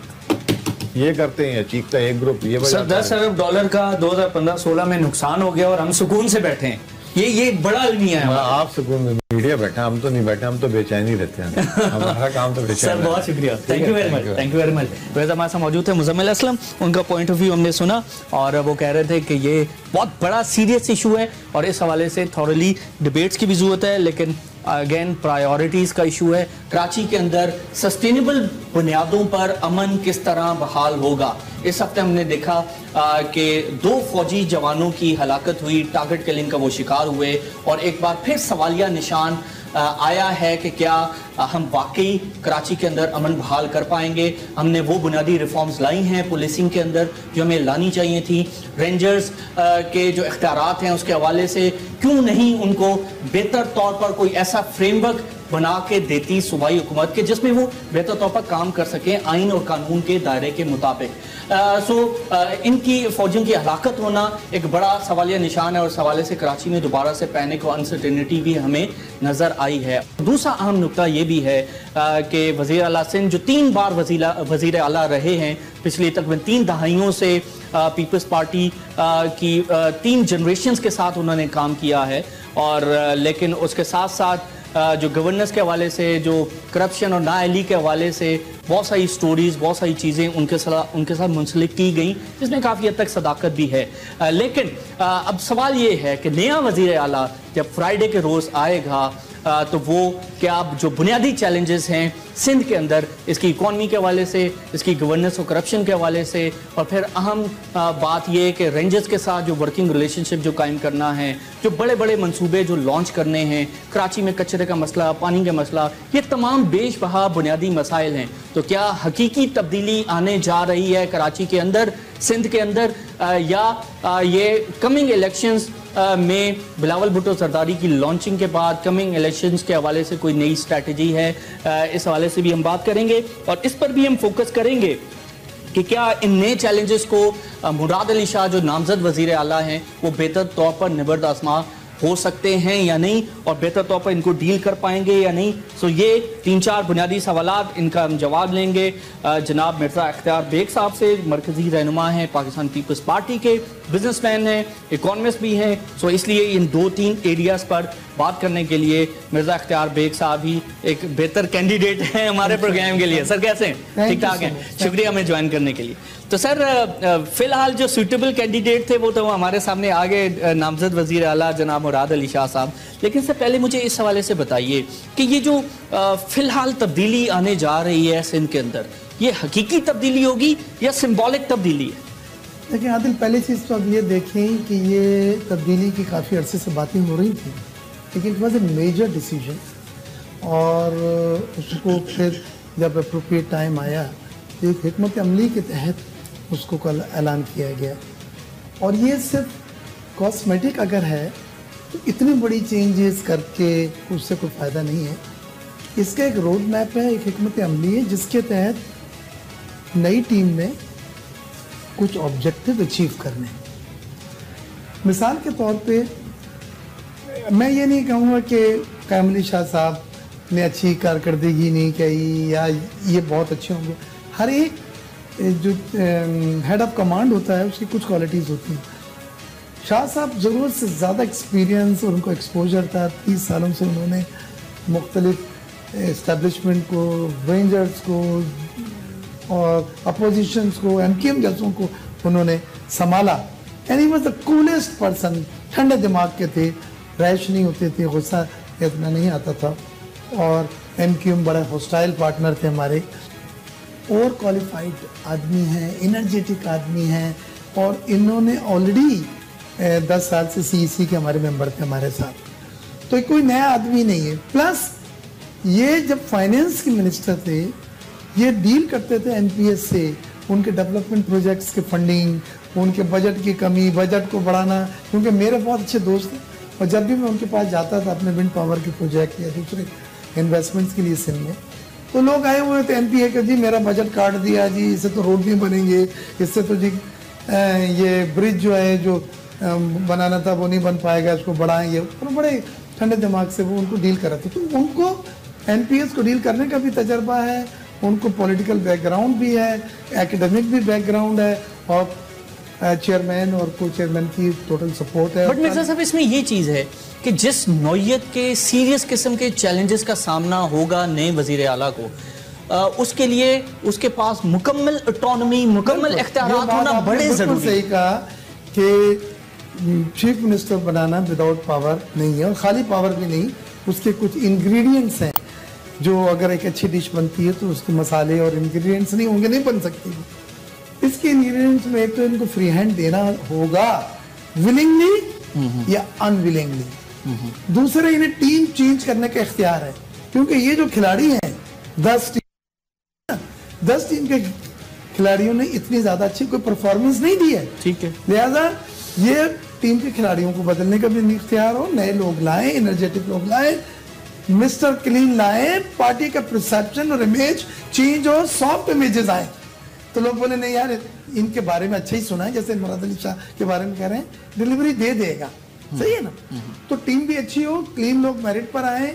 ये करते हैं, चीखता है एक ग्रुप ये। सर दस अरब डॉलर का दो हज़ार पंद्रह सोलह में नुकसान हो गया और हम सुकून से बैठे हैं, ये ये बड़ा अलमिया है। आप सुकून में, मीडिया बैठा, हम तो नहीं बैठे, हम तो बेचैन ही रहते हैं, हमारा काम तो बेचैन। सर बहुत शुक्रिया, thank you very much, thank you very much. वैसे हमारे साथ मौजूद थे मुजम्मिल असलम, उनका पॉइंट ऑफ व्यू हमने सुना और वो कह रहे थे कि ये बहुत बड़ा सीरियस इशू है और इस हवाले से थॉरली डिबेट्स की भी जरूरत है, लेकिन अगेन प्रायोरिटीज़ का इशू है। कराची के अंदर सस्टेनेबल बुनियादों पर अमन किस तरह बहाल होगा? इस हफ्ते हमने देखा कि दो फौजी जवानों की हलाकत हुई, टारगेट किलिंग का वो शिकार हुए और एक बार फिर सवालिया निशान आ, आया है कि क्या आ, हम वाकई कराची के अंदर अमन बहाल कर पाएंगे। हमने वो बुनियादी रिफॉर्म्स लाई हैं पुलिसिंग के अंदर जो हमें लानी चाहिए थी। रेंजर्स आ, के जो इख्तियारात हैं उसके हवाले से क्यों नहीं उनको बेहतर तौर पर कोई ऐसा फ्रेमवर्क बना के देती सूबाई हुकूमत के, जिसमें वो बेहतर तौर पर काम कर सकें आइन और कानून के दायरे के मुताबिक। सो इनकी फौजियों की हलाकत होना एक बड़ा सवालिया निशान है और इस हवाले से कराची में दोबारा से पैनिक और अनसर्टेनिटी भी हमें नज़र आई है। दूसरा अहम नुकता ये भी है कि वज़ीर आला सिंध जो तीन बार वज़ीर आला रहे हैं पिछली तकरीबन तीन दहाइयों से, पीपल्स पार्टी की तीन जनरेशन्स के साथ उन्होंने काम किया है, और लेकिन उसके साथ साथ जो गवर्नेंस के हवाले से, जो करप्शन और नाअहली के हवाले से बहुत सारी स्टोरीज़, बहुत सारी चीज़ें उनके साथ उनके साथ मुंसलिक की गई, जिसमें काफ़ी हद तक सदाकत भी है। लेकिन अब सवाल ये है कि नया वज़ीर आला जब फ्राइडे के रोज़ आएगा तो वो क्या जो बुनियादी चैलेंजेस हैं सिंध के अंदर, इसकी इकॉनमी के हवाले से, इसकी गवर्नेंस और करप्शन के हवाले से, और फिर अहम बात ये है कि रेंजर्स के साथ जो वर्किंग रिलेशनशिप जो कायम करना है, जो बड़े बड़े मंसूबे जो लॉन्च करने हैं, कराची में कचरे का मसला, पानी का मसला, ये तमाम बेश बहा बुनियादी मसाइल हैं। तो क्या हकीकी तब्दीली आने जा रही है कराची के अंदर, सिंध के अंदर, या ये कमिंग इलेक्शंस में बिलावल भुट्टो जरदारी की लॉन्चिंग के बाद कमिंग इलेक्शंस के हवाले से कोई नई स्ट्रैटेजी है? इस हवाले से भी हम बात करेंगे और इस पर भी हम फोकस करेंगे कि क्या इन नए चैलेंजेस को मुराद अली शाह जो नामजद वजीर आला हैं वो बेहतर तौर पर निबर्द आजमा हो सकते हैं या नहीं, और बेहतर तौर पर इनको डील कर पाएंगे या नहीं। सो ये तीन चार बुनियादी सवालात, इनका हम जवाब लेंगे जनाब मिर्ज़ा इख्तियार बेग साहब से, मरकजी रहनुमा हैं पाकिस्तान पीपल्स पार्टी के, बिजनेसमैन हैं, इकोनॉमिस्ट भी हैं। सो इसलिए इन दो तीन एरियाज पर बात करने के लिए मिर्ज़ा इख्तियार बेग साहब ही एक बेहतर कैंडिडेट हैं हमारे प्रोग्राम के लिए। सर कैसे हैं? ठीक ठाक हैं, शुक्रिया हमें ज्वाइन करने के लिए। तो सर फिलहाल जो सूटेबल कैंडिडेट थे वो तो हमारे सामने आ गए, नामजद वजीर आला जनाब मुराद अली शाह साहब। लेकिन सर पहले मुझे इस हवाले से बताइए कि ये जो फिलहाल तब्दीली आने जा रही है सिंध के अंदर, ये हकीकी तब्दीली होगी या सिंबॉलिक तब्दीली है? देखिए आदिल, पहली चीज़ तो अब ये देखें कि ये तब्दीली की काफ़ी अरसे से बातें हो रही थी, लेकिन it was a major decision, और उसको फिर जब अप्रोप्रिएट टाइम आया तो एक हिकमत अमली के तहत उसको कल ऐलान किया गया। और ये सिर्फ कॉस्मेटिक अगर है तो इतनी बड़ी चेंजेस करके उससे कोई फ़ायदा नहीं है। इसका एक रोड मैप है, एक हिकमत अमली है जिसके तहत नई टीम ने कुछ ऑब्जेक्टिव अचीव करने हैं। मिसाल के तौर पे मैं ये नहीं कहूँगा कि कायम अली शाह साहब ने अच्छी कारकर्दगी नहीं कही या ये बहुत अच्छे होंगे। हर एक जो हेड ऑफ कमांड होता है उसकी कुछ क्वालिटीज़ होती हैं। शाह साहब ज़रूरत से ज़्यादा एक्सपीरियंस और उनको एक्सपोजर था, तीस सालों से उन्होंने मुख्तलिफ इस्टेब्लिशमेंट को, रेंजर्स को और अपोजिशंस को, एम क्यू एम जैसों को उन्होंने संभाला। And he was the coolest person, ठंडे दिमाग के थे, रैश नहीं होते थे, गुस्सा इतना नहीं आता था, और एम क्यू एम बड़ा हॉस्टाइल पार्टनर थे हमारे। और क्वालिफाइड आदमी हैं, एनर्जेटिक आदमी हैं, और इन्होंने ऑलरेडी दस साल से सी ई सी के हमारे मेंबर थे हमारे साथ, तो कोई नया आदमी नहीं है। प्लस ये जब फाइनेंस के मिनिस्टर थे ये डील करते थे एन पी एस से, उनके डेवलपमेंट प्रोजेक्ट्स के फंडिंग, उनके बजट की कमी, बजट को बढ़ाना, क्योंकि मेरे बहुत अच्छे दोस्त हैं और जब भी मैं उनके पास जाता था अपने विंड पावर के प्रोजेक्ट या दूसरे इन्वेस्टमेंट्स के लिए सिंध में, तो लोग आए हुए थे एम पी ए के, जी मेरा बजट काट दिया जी, इससे तो रोड नहीं बनेंगे, इससे तो जी ये ब्रिज जो है जो बनाना था वो नहीं बन पाएगा, इसको बढ़ाएंगे। और बड़े ठंडे दिमाग से वो उनको डील कर रहे थे। तो उनको एन पी एस को डील करने का भी तजर्बा है, उनको पॉलिटिकल बैकग्राउंड भी है, एकेडमिक भी बैकग्राउंड है, और चेयरमैन और को चेयरमैन की टोटल सपोर्ट है। बट मिर्जा साहब इसमें ये चीज़ है कि जिस नौयत के सीरियस किस्म के चैलेंजेस का सामना होगा नए वजीर आला को, आ, उसके लिए उसके पास मुकम्मल ऑटोनॉमी, मुकम्मल इख्तियारात होना बड़े जरूरी है। सही कहा कि चीफ मिनिस्टर बनाना विदाउट पावर नहीं है, और खाली पावर भी नहीं, उसके कुछ इंग्रेडिएंट्स हैं जो अगर एक अच्छी डिश बनती है तो उसके मसाले और इंग्रेडिएंट्स नहीं होंगे, नहीं बन सकती। इसके इंग्रेडिएंट्स में एक तो इनको फ्री हैंड देना होगा, विलिंगली या अनविलिंगली। दूसरा, इन्हें टीम चेंज करने का इख्तियार है, क्योंकि ये जो खिलाड़ी हैं दस टीम दस टीम के खिलाड़ियों ने इतनी ज्यादा अच्छी कोई परफॉर्मेंस नहीं दी है, ठीक है, लिहाजा ये टीम के खिलाड़ियों को बदलने का भी इख्तियार हो, नए लोग लाएं, एनर्जेटिक लोग लाएं, मिस्टर क्लीन लाए, पार्टी का परसेप्शन और इमेज चेंज हो, सॉफ्ट इमेजेस आए। तो लोग बोले नहीं यार इनके बारे में अच्छा ही सुना है, जैसे मुराद अली शाह के बारे में कह रहे हैं, डिलीवरी दे देगा, सही है ना। तो टीम भी अच्छी हो, क्लीन लोग मेरिट पर आए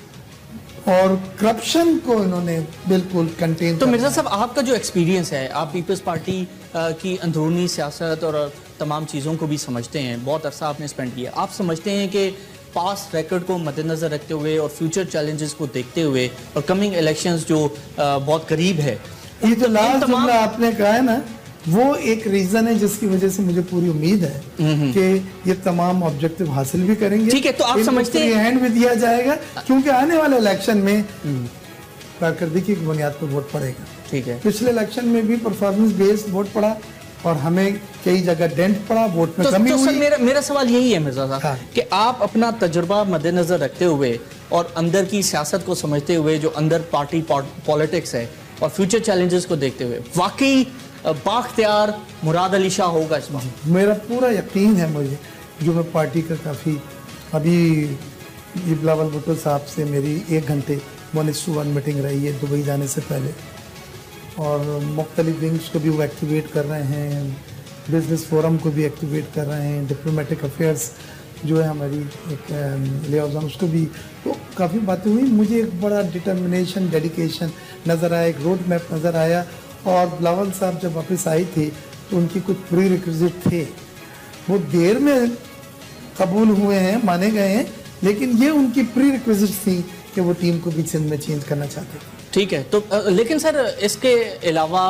और करप्शन को इन्होंने बिल्कुल कंटेन। तो मिर्जा साहब, आपका जो एक्सपीरियंस है, आप पीपल्स पार्टी की अंदरूनी सियासत और तमाम चीज़ों को भी समझते हैं, बहुत अरसा आपने स्पेंड किया, आप समझते हैं कि पास्ट रिकॉर्ड को मद्देनज़र रखते हुए और फ्यूचर चैलेंजेस को देखते हुए और कमिंग इलेक्शंस जो आ, बहुत करीब है, ये जो लास्ट जुमला आपने कहा है ना, वो एक रीजन है जिसकी वजह से मुझे पूरी उम्मीद है कि ये तमाम ऑब्जेक्टिव हासिल भी करेंगे। ठीक है, तो आप समझते हैं हैंड भी दिया जाएगा, क्योंकि आने वाले इलेक्शन में कारकर्दगी की बुनियाद पर वोट पड़ेगा। ठीक है, पिछले इलेक्शन में भी परफॉर्मेंस बेस्ड वोट पड़ा और हमें कई जगह डेंट पड़ा, वोट में तो, कमी तो हुई। सर मेरा मेरा सवाल यही है मिर्जा साहब, हाँ। कि आप अपना तजुर्बा मद्देनजर रखते हुए और अंदर की सियासत को समझते हुए, जो अंदर पार्टी पॉलिटिक्स है और फ्यूचर चैलेंजेस को देखते हुए, वाकई बाख्तियार मुराद अली शाह होगा इस बार? मेरा पूरा यकीन है मुझे, जो मैं पार्टी का काफ़ी अभी ये बिलावल भुट्टो साहब से मेरी एक घंटे वन इस टू वन मीटिंग रही है दुबई जाने से पहले, और मुख्तलिफ विंग्स को भी वो एक्टिवेट कर रहे हैं, बिजनेस फोरम को भी एक्टिवेट कर रहे हैं, डिप्लोमेटिक अफेयर्स जो है हमारी एक लियाज़न उसको भी, तो काफ़ी बातें हुई। मुझे एक बड़ा डिटर्मिनेशन, डेडिकेशन नज़र आया, एक रोड मैप नज़र आया। और बिलावल साहब जब वापस आई थी तो उनकी कुछ प्री रिक्विजिट थे, वो देर में कबूल हुए हैं, माने गए हैं, लेकिन ये उनकी प्री रिक्विजिट थी कि वो टीम को भी सिंध में चेंज करना चाहते थे। ठीक है, तो लेकिन सर इसके अलावा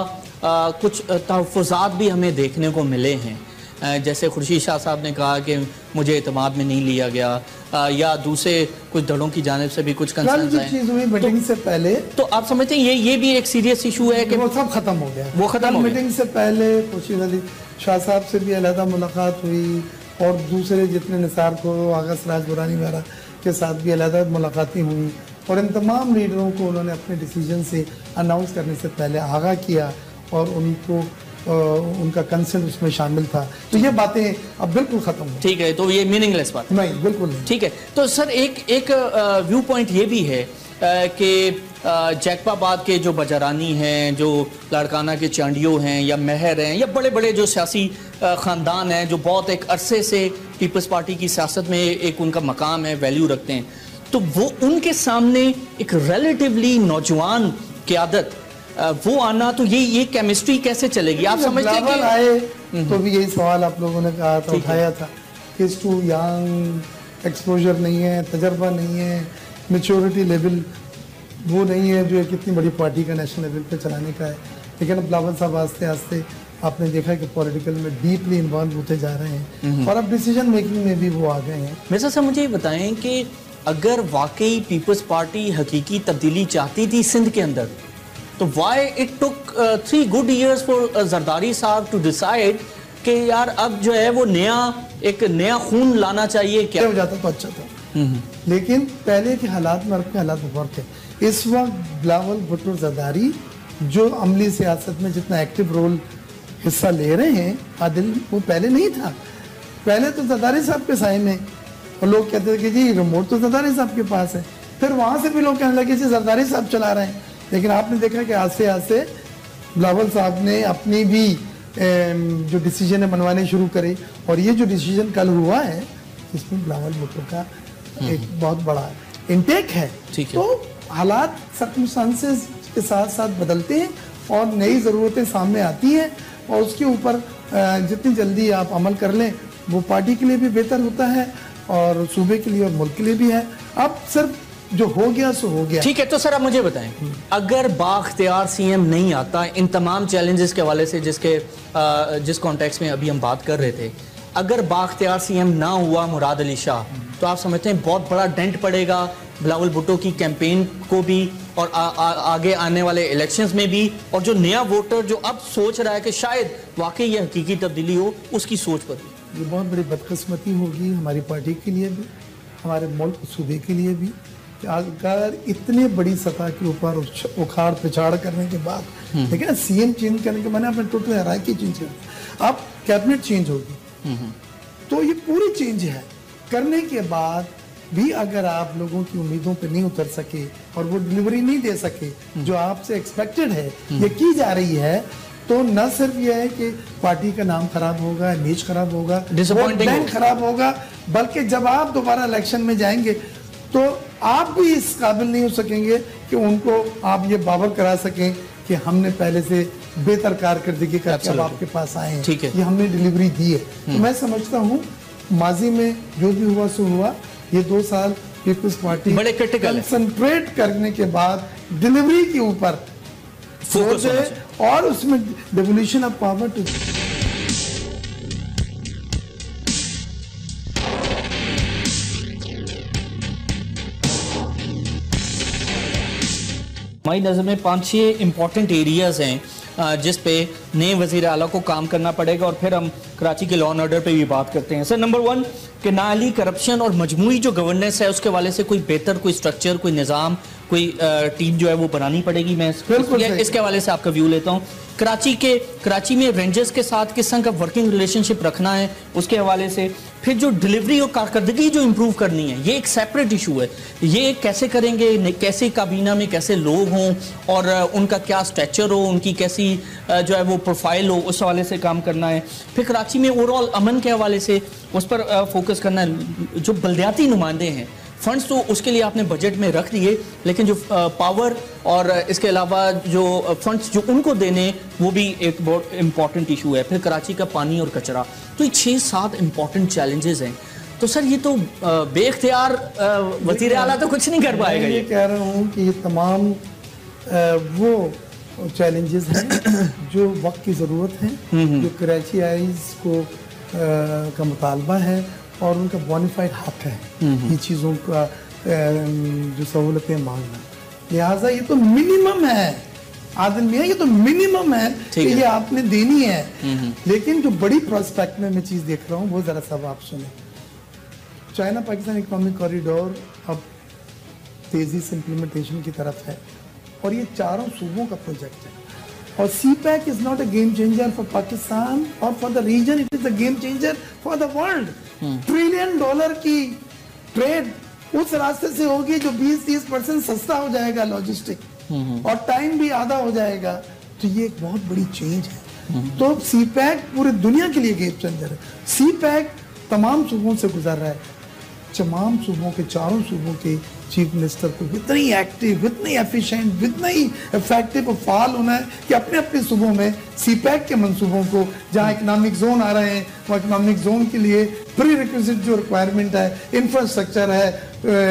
कुछ तहफ़्फ़ुज़ात भी हमें देखने को मिले हैं, जैसे खुर्शीद शाह साहब ने कहा कि मुझे एतमाद में नहीं लिया गया, या दूसरे कुछ दलों की जानिब से भी कुछ कंसर्न्स हैं। चीज़ हुई मीटिंग से पहले, तो आप समझते हैं ये ये भी एक सीरियस इशू है कि वो सब खत्म हो गया, वो खत्म हो गया। मीटिंग से पहले खुर्शीद अली शाह साहब से भी अलहदा मुलाकात हुई और दूसरे जितने निसार को आगा सराज दुरानी वगैरह के साथ भी अलहदा मुलाकातें हुई, और इन तमाम लीडरों को उन्होंने अपने डिसीजन से अनाउंस करने से पहले आगाह किया और उनको आ, उनका कंसेंट उसमें शामिल था। तो ये बातें अब बिल्कुल ख़त्म हो। ठीक है, तो ये मीनिंगलेस बात नहीं, बिल्कुल नहीं। ठीक है, तो सर एक एक व्यू पॉइंट ये भी है कि जैकबाबाद के जो बजारानी हैं, जो लाड़काना के चांडियो हैं या महर हैं, या बड़े बड़े जो सियासी ख़ानदान हैं जो बहुत एक अरसे से पीपल्स पार्टी की सियासत में एक उनका मकाम है, वैल्यू रखते हैं, तो वो उनके सामने एक रिलेटिवली नौजवान क़यादत वो आना, तो ये ये केमिस्ट्री कैसे चलेगी? आप समझते हैं कि आए तो भी यही सवाल आप लोगों ने कहा था, उठाया था कि इस टू यंग, एक्सपोजर नहीं है, तजर्बा नहीं है, मेच्योरिटी लेवल वो नहीं है जो एक इतनी बड़ी पार्टी का नेशनल लेवल पे चलाने का है। लेकिन अब बिलावल साहब आस्ते आस्ते आपने देखा कि पॉलिटिकल में डीपली इन्वॉल्व होते जा रहे हैं और अब डिसीजन मेकिंग में भी वो आ गए हैं। मिर्जा साहब, मुझे ये बताएं कि अगर वाकई पीपल्स पार्टी हकीकी तब्दीली चाहती थी सिंध के अंदर, तो why it took three good years for Zardari साहब टू डिसाइड कि यार अब जो है वो नया एक नया खून लाना चाहिए? क्या हो जाता तो अच्छा था, लेकिन पहले के हालात में अपने हालात बहुत थे। इस वक्त बिलावल भुट्टो जरदारी जो अमली सियासत में जितना एक्टिव रोल हिस्सा ले रहे हैं आदिल, वो पहले नहीं था। पहले तो जरदारी साहब के साए में और लोग कहते थे कि जी रिमोट तो जरदारी साहब के पास है, फिर वहाँ से भी लोग कहने लगे जी जरदारी साहब चला रहे हैं। लेकिन आपने देखा कि आस्ते आस्ते बिलावल साहब ने अपनी भी जो डिसीजन है बनवाने शुरू करे, और ये जो डिसीजन कल हुआ है इसमें बिलावल भुट्टो का एक बहुत बड़ा इंटेक है। तो हालात सर्कमस्टांसेस के साथ साथ बदलते हैं और नई ज़रूरतें सामने आती हैं, और उसके ऊपर जितनी जल्दी आप अमल कर लें वो पार्टी के लिए भी बेहतर होता है और सूबे के लिए और मुल्क के लिए भी है। अब सिर्फ जो हो गया सो हो गया। ठीक है, तो सर आप मुझे बताएं, अगर बाख्तियार सीएम नहीं आता इन तमाम चैलेंजेस के हवाले से जिसके आ, जिस कॉन्टेक्स्ट में अभी हम बात कर रहे थे, अगर बाख्तियार सीएम ना हुआ मुराद अली शाह, तो आप समझते हैं बहुत बड़ा डेंट पड़ेगा बिलावल भुट्टो की कैंपेन को भी और आ, आ, आगे आने वाले इलेक्शंस में भी, और जो नया वोटर जो अब सोच रहा है कि शायद वाकई ये हकीकी तब्दीली हो, उसकी सोच पर भी? ये बहुत बड़ी बदकिस्मती होगी हमारी पार्टी के लिए भी, हमारे मुल्क सूबे के लिए भी, कि अगर इतने बड़ी सतह के ऊपर उखाड़ पिछाड़ करने के बाद, लेकिन सीएम चेंज करने के मैंने अपने टोटल हायरार्की चेंज कर, अब कैबिनेट चेंज होगी, तो ये पूरी चेंज है। करने के बाद भी अगर आप लोगों की उम्मीदों पे नहीं उतर सके और वो डिलीवरी नहीं दे सके जो आपसे एक्सपेक्टेड है, ये की जा रही है, तो न सिर्फ ये है कि पार्टी का नाम खराब होगा, इमेज खराब होगा, वोट बैंक खराब होगा, बल्कि जब आप दोबारा इलेक्शन में जाएंगे तो आप भी इस काबिल नहीं हो सकेंगे कि उनको आप ये बावर करा सकें कि हमने पहले से बेहतर कारकर्दगी करके अब आपके पास आए हैं, ये हमने डिलीवरी दी है। तो मैं समझता हूँ माजी में जो भी हुआ सो हुआ, ये दो साल पीपल्स पार्टी बड़े क्रिटिकल कंसंट्रेट करने के बाद डिलीवरी के ऊपर फोकस है और उसमें डेवोल्यूशन ऑफ पावर टू हमारी नज़र में पाँच छः इंपॉर्टेंट एरियाज़ हैं जिस पे नए वज़ीर आला को काम करना पड़ेगा और फिर हम कराची के लॉ एंड ऑर्डर पे भी बात करते हैं। सर, नंबर वन कि नाली करप्शन और मजमूई जो गवर्नेंस है उसके वाले से कोई बेहतर कोई स्ट्रक्चर, कोई निज़ाम, कोई टीम जो है वो बनानी पड़ेगी। मैं इसके हवाले से आपका व्यू लेता हूँ। कराची के कराची में रेंजर्स के साथ किस तरह का वर्किंग रिलेशनशिप रखना है उसके हवाले से, फिर जो डिलीवरी और कारकर्दगी जो इम्प्रूव करनी है ये एक सेपरेट इशू है, ये कैसे करेंगे, कैसे काबीना में कैसे लोग हों और उनका क्या स्ट्रक्चर हो, उनकी कैसी जो है वो प्रोफाइल हो, उस हवाले से काम करना है। फिर कराची में ओवरऑल अमन के हवाले से उस पर फोकस करना है। जो बल्दियाती नुमाइंदे हैं, फंड्स तो उसके लिए आपने बजट में रख दिए, लेकिन जो पावर और इसके अलावा जो फंड्स जो उनको देने वो भी एक बहुत इम्पॉर्टेंट इशू है। फिर कराची का पानी और कचरा, तो ये छः सात इम्पॉर्टेंट चैलेंजेस हैं। तो सर ये तो बेख्तियार वज़ीर आला तो कुछ नहीं कर पाएगा। ये कह रहा हूँ कि ये तमाम वो चैलेंजेस हैं जो वक्त की ज़रूरत है, जो कराची आइज को आ, का मुतालबा है और उनका बोनाफाइड हक है ये चीज़ों का जो सहूलतें मांगना। लिहाजा ये तो मिनिमम है आदम मियां, ये तो मिनिमम है कि ये आपने देनी है। लेकिन जो बड़ी प्रोस्पेक्ट में मैं चीज़ देख रहा हूँ वो ज़रा सब आप सुने। चाइना पाकिस्तान इकोनॉमिक कॉरिडोर अब तेज़ी से इम्प्लीमेंटेशन की तरफ है और ये चारों सूबों का प्रोजेक्ट है। और CPEC is not a game changer for Pakistan और for the region, it is a game changer for the world. Trillion dollar की ट्रेड उस रास्ते से होगी जो बीस तीस परसेंट सस्ता हो जाएगा लॉजिस्टिक और टाइम भी आधा हो जाएगा। तो ये एक बहुत बड़ी चेंज है। तो सी पैक पूरी दुनिया के लिए गेम चेंजर है। सी पैक तमाम सूबों से गुजर रहा है। तमाम सूबों के, चारों सूबों के चीफ मिनिस्टर को इतनी एक्टिव, इतनी एफिशिएंट, इतना ही इफेक्टिव और फाल होना है कि अपने अपने सूबों में सी पैक के मंसूबों को, जहाँ इकोनॉमिक जोन आ रहे हैं वो इकोनॉमिक जोन के लिए प्री रिक्विजिट जो रिक्वायरमेंट है, इंफ्रास्ट्रक्चर है,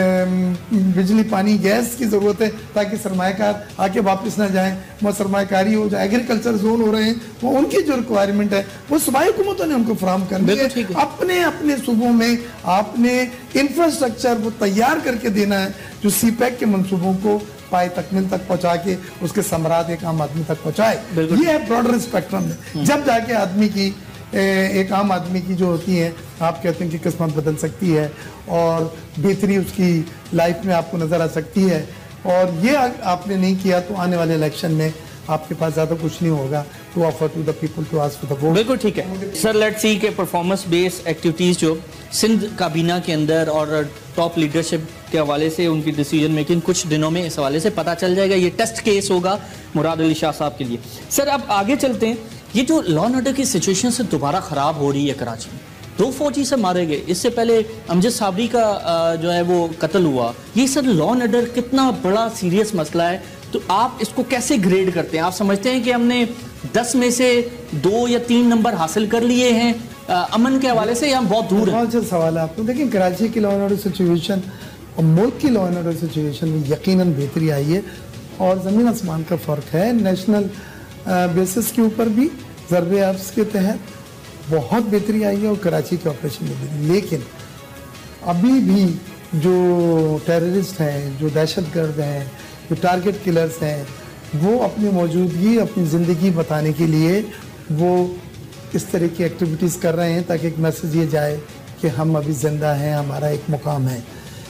बिजली पानी गैस की ज़रूरत है ताकि सरमायाकार आके वापस ना जाएं, वो सरमायाकारी हो जाए, एग्रीकल्चर जोन हो रहे हैं, वो उनकी जो रिक्वायरमेंट है वो सूबाई हुकूमतों ने उनको फराहम करनी है। अपने अपने सूबों में आपने इंफ्रास्ट्रक्चर वो तैयार करके देना है जो सी पैक के मंसूबों को पाए तकमील तक पहुंचा के उसके समरात एक आम आदमी तक पहुंचाए। ये है ब्रॉडर स्पेक्ट्रम में। जब जाके आदमी की एक आम आदमी की जो होती है, आप कहते हैं कि किस्मत बदल सकती है और बेहतरी उसकी लाइफ में आपको नज़र आ सकती है। और ये आपने नहीं किया तो आने वाले इलेक्शन में आपके पास ज़्यादा कुछ नहीं होगा to offer to the people to ask for the vote. बिल्कुल ठीक है सर। लेट्स सी के परफॉर्मेंस बेस्ड एक्टिविटीज़ जो सिंध काबीना के अंदर और टॉप लीडरशिप के हवाले से उनकी डिसीजन मेकिंग कुछ दिनों में इस हवाले से पता चल जाएगा। ये टेस्ट केस होगा मुराद अली शाह साहब के लिए। सर अब आगे चलते हैं। ये जो लॉ एंड ऑर्डर की सिचुएशन से दोबारा ख़राब हो रही है कराची में, दो फौजी से मारे गए, इससे पहले अमजद साबरी का जो है वो कत्ल हुआ। ये सर लॉ एंड ऑर्डर कितना बड़ा सीरियस मसला है, तो आप इसको कैसे ग्रेड करते हैं? आप समझते हैं कि हमने दस में से दो या तीन नंबर हासिल कर लिए हैं अमन के हवाले से, या हम बहुत दूर हैं? बहुत अच्छा सवाल है आपको। देखिए कराची की लॉ एंड ऑर्डर सिचुएशन और मुल्क की लॉ एंड ऑर्डर सिचुएशन में यकीनन बेहतरी आई है और ज़मीन आसमान का फ़र्क है। नेशनल बेसिस के ऊपर भी ज़रबे अफ्स के तहत बहुत बेहतरी आई है और कराची के ऑपरेशन में भी। लेकिन अभी भी जो टेररिस्ट हैं, जो दहशतगर्द हैं, जो टारगेट किलर्स हैं, वो अपनी मौजूदगी, अपनी ज़िंदगी बताने के लिए वो इस तरह की एक्टिविटीज़ कर रहे हैं ताकि एक मैसेज ये जाए कि हम अभी ज़िंदा हैं, हमारा एक मुकाम है।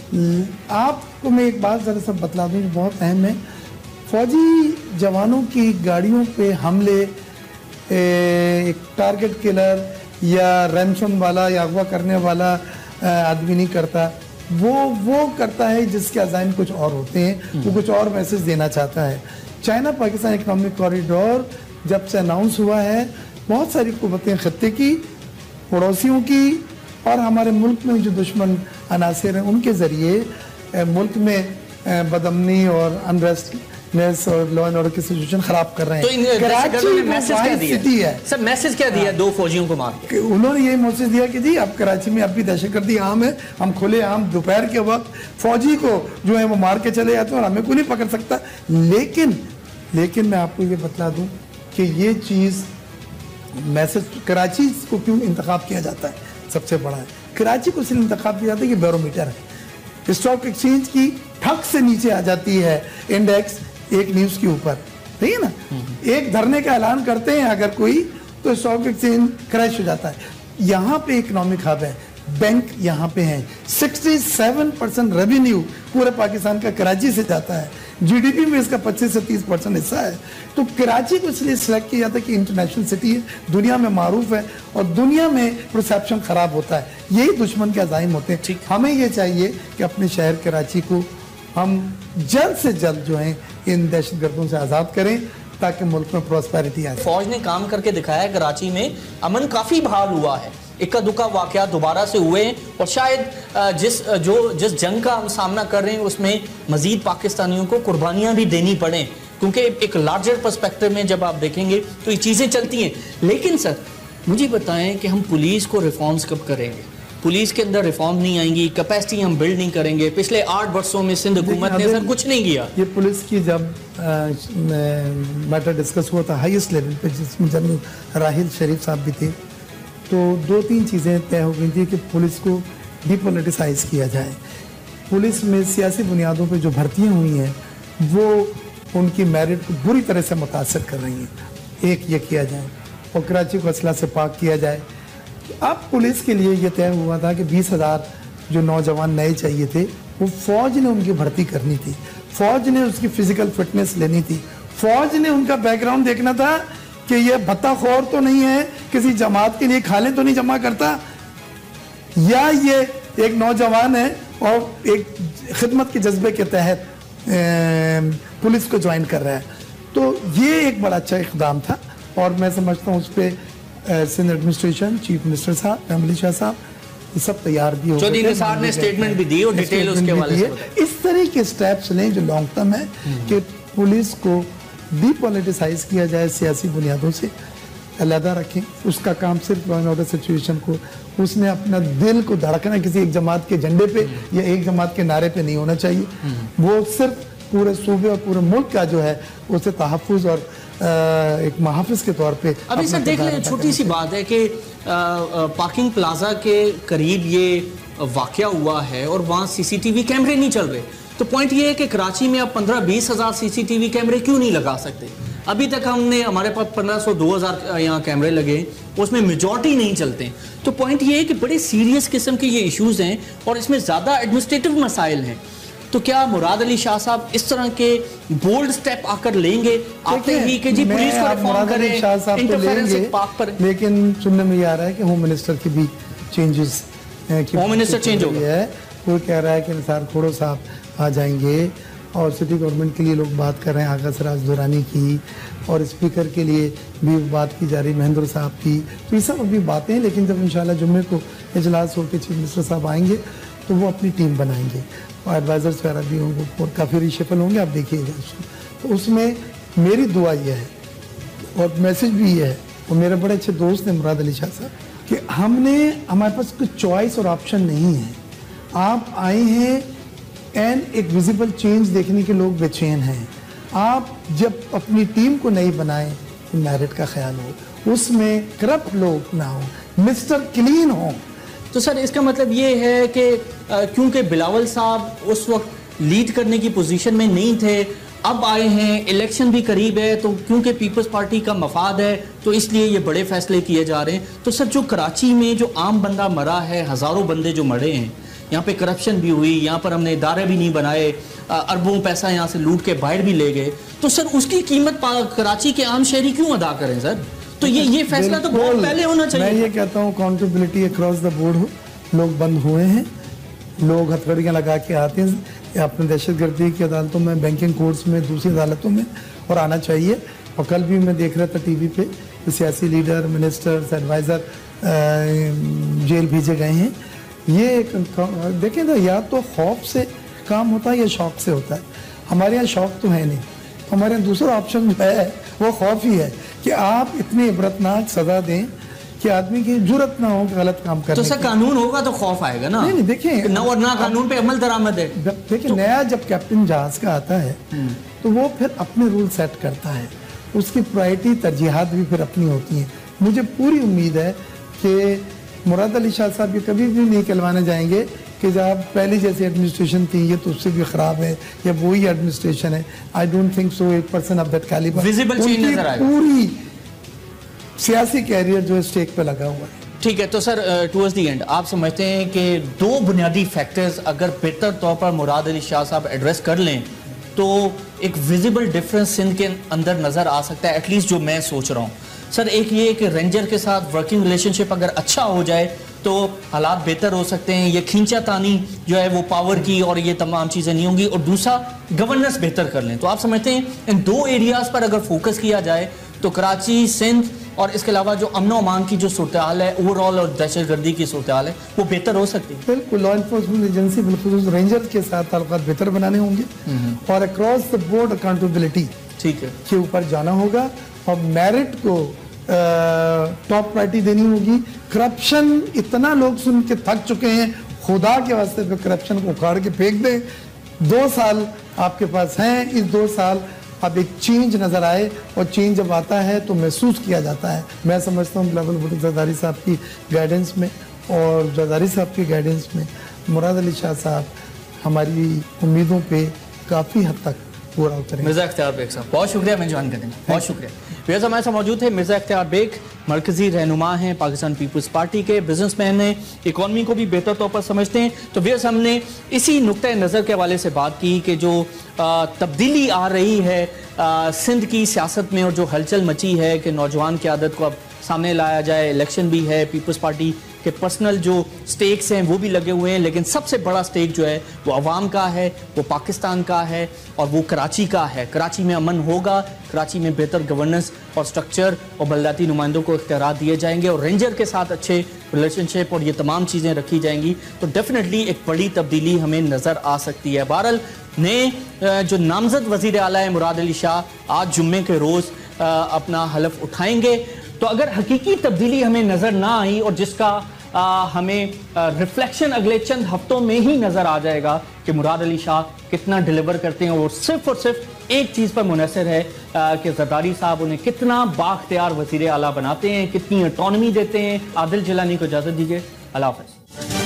आपको मैं एक बात ज़रा सा बतला दूँ जो बहुत अहम है। फौजी जवानों की गाड़ियों पे हमले एक टारगेट किलर या रैंसम वाला या अगवा करने वाला आदमी नहीं करता। वो वो करता है जिसके अज़ाइम कुछ और होते हैं, वो कुछ और मैसेज देना चाहता है। चाइना पाकिस्तान इकोनॉमिक कॉरिडोर जब से अनाउंस हुआ है, बहुत सारी कुव्वतें खत्ते की, पड़ोसियों की और हमारे मुल्क में जो दुश्मन अनासिर हैं उनके ज़रिए मुल्क में बदअमनी और अनरेस्टनेस और लॉ एंड ऑर्डर की सिचुएशन खराब कर रहे हैं। तो इन कराची में मैसेज क्या दिया है सर? मैसेज क्या दिया दो फौजियों को मार के? उन्होंने यही मैसेज दिया कि जी अब कराची में अब भी दहशतगर्दी आम है, हम खुले आम दोपहर के वक्त फौजी को जो है वो मार के चले जाते हैं और हमें कोई नहीं पकड़ सकता। लेकिन लेकिन मैं आपको ये बतला दूं कि ये चीज़ मैसेज कराची को क्यों इंतखाब किया जाता है, सबसे बड़ा है कराची को इसलिए इंतखाब किया जाता है कि बैरोमीटर है। स्टॉक एक्सचेंज की ठक से नीचे आ जाती है इंडेक्स एक न्यूज़ के ऊपर, ठीक है ना। एक धरने का ऐलान करते हैं अगर कोई, तो स्टॉक एक्सचेंज क्रैश हो जाता है। यहाँ पे इकोनॉमिक हब है, बैंक यहाँ पे हैं, सड़सठ परसेंट रेवेन्यू पूरे पाकिस्तान का कराची से जाता है, जीडीपी में इसका पच्चीस से तीस परसेंट हिस्सा है। तो कराची को इसलिए सिलेक्ट किया जाता है कि इंटरनेशनल सिटी है, दुनिया में मारूफ है और दुनिया में परसेप्शन खराब होता है, यही दुश्मन के अज़ाइम होते हैं। हमें ये चाहिए कि अपने शहर कराची को हम जल्द से जल्द जो है इन दहशतगर्दों से आज़ाद करें ताकि मुल्क में प्रॉस्पेरिटी आए। फौज ने काम करके दिखाया है, कराची में अमन काफ़ी बहाल हुआ है, इक्का दुक्का वाकया दोबारा से हुए हैं और शायद जिस जो जिस जंग का हम सामना कर रहे हैं उसमें मजीद पाकिस्तानियों को कुर्बानियां भी देनी पड़ें, क्योंकि एक लार्जर पर्सपेक्टिव में जब आप देखेंगे तो ये चीज़ें चलती हैं। लेकिन सर मुझे बताएं कि हम पुलिस को रिफॉर्म्स कब करेंगे? पुलिस के अंदर रिफॉर्म नहीं आएंगी, कैपेसिटी हम बिल्ड नहीं करेंगे। पिछले आठ वर्षों में सिंध हुकूमत ने सर कुछ नहीं किया। ये पुलिस की जब मैटर डिस्कस हुआ था हाईएस्ट लेवल पे, जिसमें जनरल राहिल शरीफ साहब भी थे, तो दो तीन चीज़ें तय हो गई थी कि पुलिस को डीपोलिटिसाइज किया जाए। पुलिस में सियासी बुनियादों पे जो भर्तियाँ हुई हैं वो उनकी मेरिट को बुरी तरह से मुतासर कर रही हैं, एक ये किया जाए और कराची को असला से पाक किया जाए। अब पुलिस के लिए ये तय हुआ था कि बीस हज़ार जो नौजवान नए चाहिए थे वो फ़ौज ने उनकी भर्ती करनी थी, फ़ौज ने उसकी फ़िज़िकल फिटनेस लेनी थी, फ़ौज ने उनका बैकग्राउंड देखना था कि ये भत्ताखोर तो नहीं है, किसी जमात के लिए खाले तो नहीं जमा करता, या ये एक नौजवान है और एक खिदमत के जज्बे के तहत पुलिस को ज्वाइन कर रहा है। तो ये एक बड़ा अच्छा इक़दाम था और मैं समझता हूँ उस पर सिंध एडमिनिस्ट्रेशन, चीफ मिनिस्टर साहब, फैमिली शाह साहब, ये सब तैयार भी हो चौधरी निसार ने स्टेटमेंट भी दी और डिटेल उसके हवाले से इस तरह के स्टेप्स लें जो लॉन्ग टर्म है कि पुलिस को डीपोलिटिसाइज किया जाए, सियासी बुनियादों से अलहदा रखें। उसका काम सिर्फ लॉ एंड ऑर्डर सिचुएशन को, उसने अपना दिल को धड़कना किसी एक जमात के झंडे पे या एक जमात के नारे पे नहीं होना चाहिए। वो सिर्फ पूरे सूबे और पूरे मुल्क का जो है उसे तहफ़्फ़ुज़ और एक महाफिज के तौर पे। अभी सर देख लें, छोटी सी बात है कि पार्किंग प्लाजा के करीब ये वाकया हुआ है और वहाँ सीसीटीवी कैमरे नहीं चल रहे। तो पॉइंट ये है कि कराची में अब पंद्रह बीस हज़ार सीसीटीवी कैमरे क्यों नहीं लगा सकते? अभी तक हमने हमारे पास पंद्रह सौ दो हज़ार यहाँ कैमरे लगे, उसमें मेजॉरिटी नहीं चलते। तो पॉइंट ये है कि बड़े सीरियस किस्म के ये इश्यूज हैं और इसमें ज़्यादा एडमिनिस्ट्रेटिव मसाइल हैं। तो क्या मुराद अली शाह साहब इस तरह के बोल्ड स्टेप आकर लेंगे आते ही कि जी पुलिस को रिफॉर्म करें, इंटरफेरेंस पाक पर? लेकिन सुनने में ये आ रहा है कि होम मिनिस्टर की भी चेंजेस, होम मिनिस्टर चेंज हो गया है। वो कह रहा है कि निसार खोड़ो साहब आ जाएंगे और सिटी गवर्नमेंट के लिए लोग बात कर रहे हैं आगा सराज दुरानी की, और स्पीकर के लिए भी बात की जा रही महेंद्र साहब की। तो ये सब अभी बातें हैं, लेकिन जब इंशाल्लाह जुम्मे को इजलास होकर चीफ मिनिस्टर साहब आएंगे तो वो अपनी टीम बनाएंगे और एडवाइजर्स वगैरह भी होंगे और काफ़ी रिशफल होंगे, आप देखिएगा उसको। तो उसमें मेरी दुआ ये है और मैसेज भी ये है, और मेरे बड़े अच्छे दोस्त हैं मुराद अली शाह साहब, कि हमने हमारे पास कोई चॉइस और ऑप्शन नहीं है। आप आए हैं एंड एक विजिबल चेंज देखने के लोग बेचैन हैं। आप जब अपनी टीम को नहीं बनाएं तो मेरिट का ख्याल हो, उसमें करप्ट लोग ना हो, मिस्टर क्लीन हो। तो सर इसका मतलब ये है कि क्योंकि बिलावल साहब उस वक्त लीड करने की पोजीशन में नहीं थे, अब आए हैं, इलेक्शन भी करीब है, तो क्योंकि पीपल्स पार्टी का मफाद है तो इसलिए ये बड़े फैसले किए जा रहे हैं। तो सर जो कराची में जो आम बंदा मरा है, हज़ारों बंदे जो मरे हैं, यहाँ पे करप्शन भी हुई, यहाँ पर हमने इदारे भी नहीं बनाए, अरबों पैसा यहाँ से लूट के बाहर भी ले गए, तो सर उसकी कीमत कराची के आम शहरी क्यों अदा करें सर? तो ये ये फैसला तो बहुत पहले होना चाहिए। मैं ये कहता हूँ अकाउंटेबिलिटी अक्रॉस द बोर्ड हो, लोग बंद हुए हैं, लोग हथकड़ियाँ लगा के आते हैं अपने दहशतगर्दी की अदालतों में, बैंकिंग कोर्ट्स में, दूसरी अदालतों में, और आना चाहिए। और कल भी मैं देख रहा था टीवी पे कि सियासी लीडर, मिनिस्टर्स, एडवाइज़र जेल भेजे गए हैं। ये देखें तो या तो खौफ से काम होता है या शौक से होता है। हमारे यहाँ शौक तो है नहीं, हमारे यहाँ दूसरा ऑप्शन जो है वो खौफ ही है कि आप इतनी इबरतनाक सज़ा दें कि आदमी की जुर्रत ना हो गलत काम करने तो सर कानून होगा तो खौफ आएगा ना। नहीं नहीं देखिए ना, और ना कानून पे अमल दरामद है। देखिए नया जब कैप्टन जहाज का आता है तो वो फिर अपने रूल सेट करता है, उसकी प्रायोरिटी तरजीहात भी फिर अपनी होती हैं। मुझे पूरी उम्मीद है कि मुराद अली शाह साहब ये कभी भी नहीं कहलवाने जाएंगे कि जब पहले जैसी एडमिनिस्ट्रेशन थी ये तो उससे भी खराब है या वही एडमिनिस्ट्रेशन है। I don't think so. एक person of that calibre visible change नजर आएगा। पूरी सियासी कैरियर जो है स्टेक पे लगा हुआ है। ठीक है, तो सर टुवर्ड्स द एंड आप समझते हैं कि दो बुनियादी फैक्टर्स अगर बेहतर तौर पर मुराद अली शाह साहब एड्रेस कर लें तो एक विजिबल डिफरेंस सिंध के अंदर नजर आ सकता है, एटलीस्ट जो मैं सोच रहा हूँ। सर एक ये कि रेंजर के साथ वर्किंग रिलेशनशिप अगर अच्छा हो जाए तो हालात बेहतर हो सकते हैं, ये खींचातानी जो है वो पावर की और ये तमाम चीज़ें नहीं होंगी, और दूसरा गवर्नेंस बेहतर कर लें। तो आप समझते हैं इन दो एरियाज पर अगर फोकस किया जाए तो कराची, सिंध और इसके अलावा जो अमन अमान की जो सूरत हाल है ओवरऑल और दहशतगर्दी की सूरत हाल है वो बेहतर हो सकती है। बिल्कुल, लॉ इन्फोर्समेंट एजेंसी बिल्कुल रेंजर के साथ ताल्लुकात बेहतर बनाने होंगे और अक्रॉस द बोर्ड अकाउंटेबिलिटी ठीक है के ऊपर जाना होगा और मेरिट को टॉप प्रायोरिटी देनी होगी। करप्शन इतना लोग सुन के थक चुके हैं, खुदा के वास्ते पे करप्शन को उखाड़ के फेंक दें। दो साल आपके पास हैं, इस दो साल अब एक चेंज नज़र आए और चेंज जब आता है तो महसूस किया जाता है। मैं समझता हूँ बिलावल भुट्टो जरदारी साहब की गाइडेंस में और जरदारी साहब की गाइडेंस में मुराद अली शाह साहब हमारी उम्मीदों पे काफ़ी हद तक पूरा उतरे। मिर्ज़ा इख्तियार बेग साहब बहुत शुक्रिया मैं ज्वाइन करने का, बहुत शुक्रिया। भैया हमारे साथ मौजूद थे मिर्ज़ा इख्तियार बेग, मरकजी रहनुमा हैं पाकिस्तान पीपल्स पार्टी के, बिजनेसमैन हैं, इकॉनमी को भी बेहतर तौर पर समझते हैं। तो भैया हमने इसी नुक्ते नज़र के हवाले से बात की कि जो तब्दीली आ रही है आ, सिंध की सियासत में और जो हलचल मची है कि नौजवान की आदत को अब सामने लाया जाए, इलेक्शन भी है, पीपल्स पार्टी के पर्सनल जो स्टेक्स हैं वो भी लगे हुए हैं, लेकिन सबसे बड़ा स्टेक जो है वो अवाम का है, वो पाकिस्तान का है और वो कराची का है। कराची में अमन होगा, कराची में बेहतर गवर्नेंस और स्ट्रक्चर और बलदाती नुमाइंदों को इख्तियार दिए जाएंगे और रेंजर के साथ अच्छे रिलेशनशिप और ये तमाम चीज़ें रखी जाएंगी तो डेफिनेटली एक बड़ी तब्दीली हमें नज़र आ सकती है। बहरहाल नए जो नामजद वज़ीर आला है मुराद अली शाह आज जुम्मे के रोज़ अपना हलफ उठाएंगे। तो अगर हकीकी तब्दीली हमें नज़र ना आई और जिसका आ, हमें रिफ्लेक्शन अगले चंद हफ्तों में ही नज़र आ जाएगा कि मुराद अली शाह कितना डिलीवर करते हैं, और सिर्फ और सिर्फ एक चीज़ पर मुनहसर है आ, कि जरदारी साहब उन्हें कितना बाख्तियार वज़ीर आला बनाते हैं, कितनी ऑटोनॉमी देते हैं। आदिल जिलानी को इजाज़त दीजिए, अल्लाह हाफ़िज़।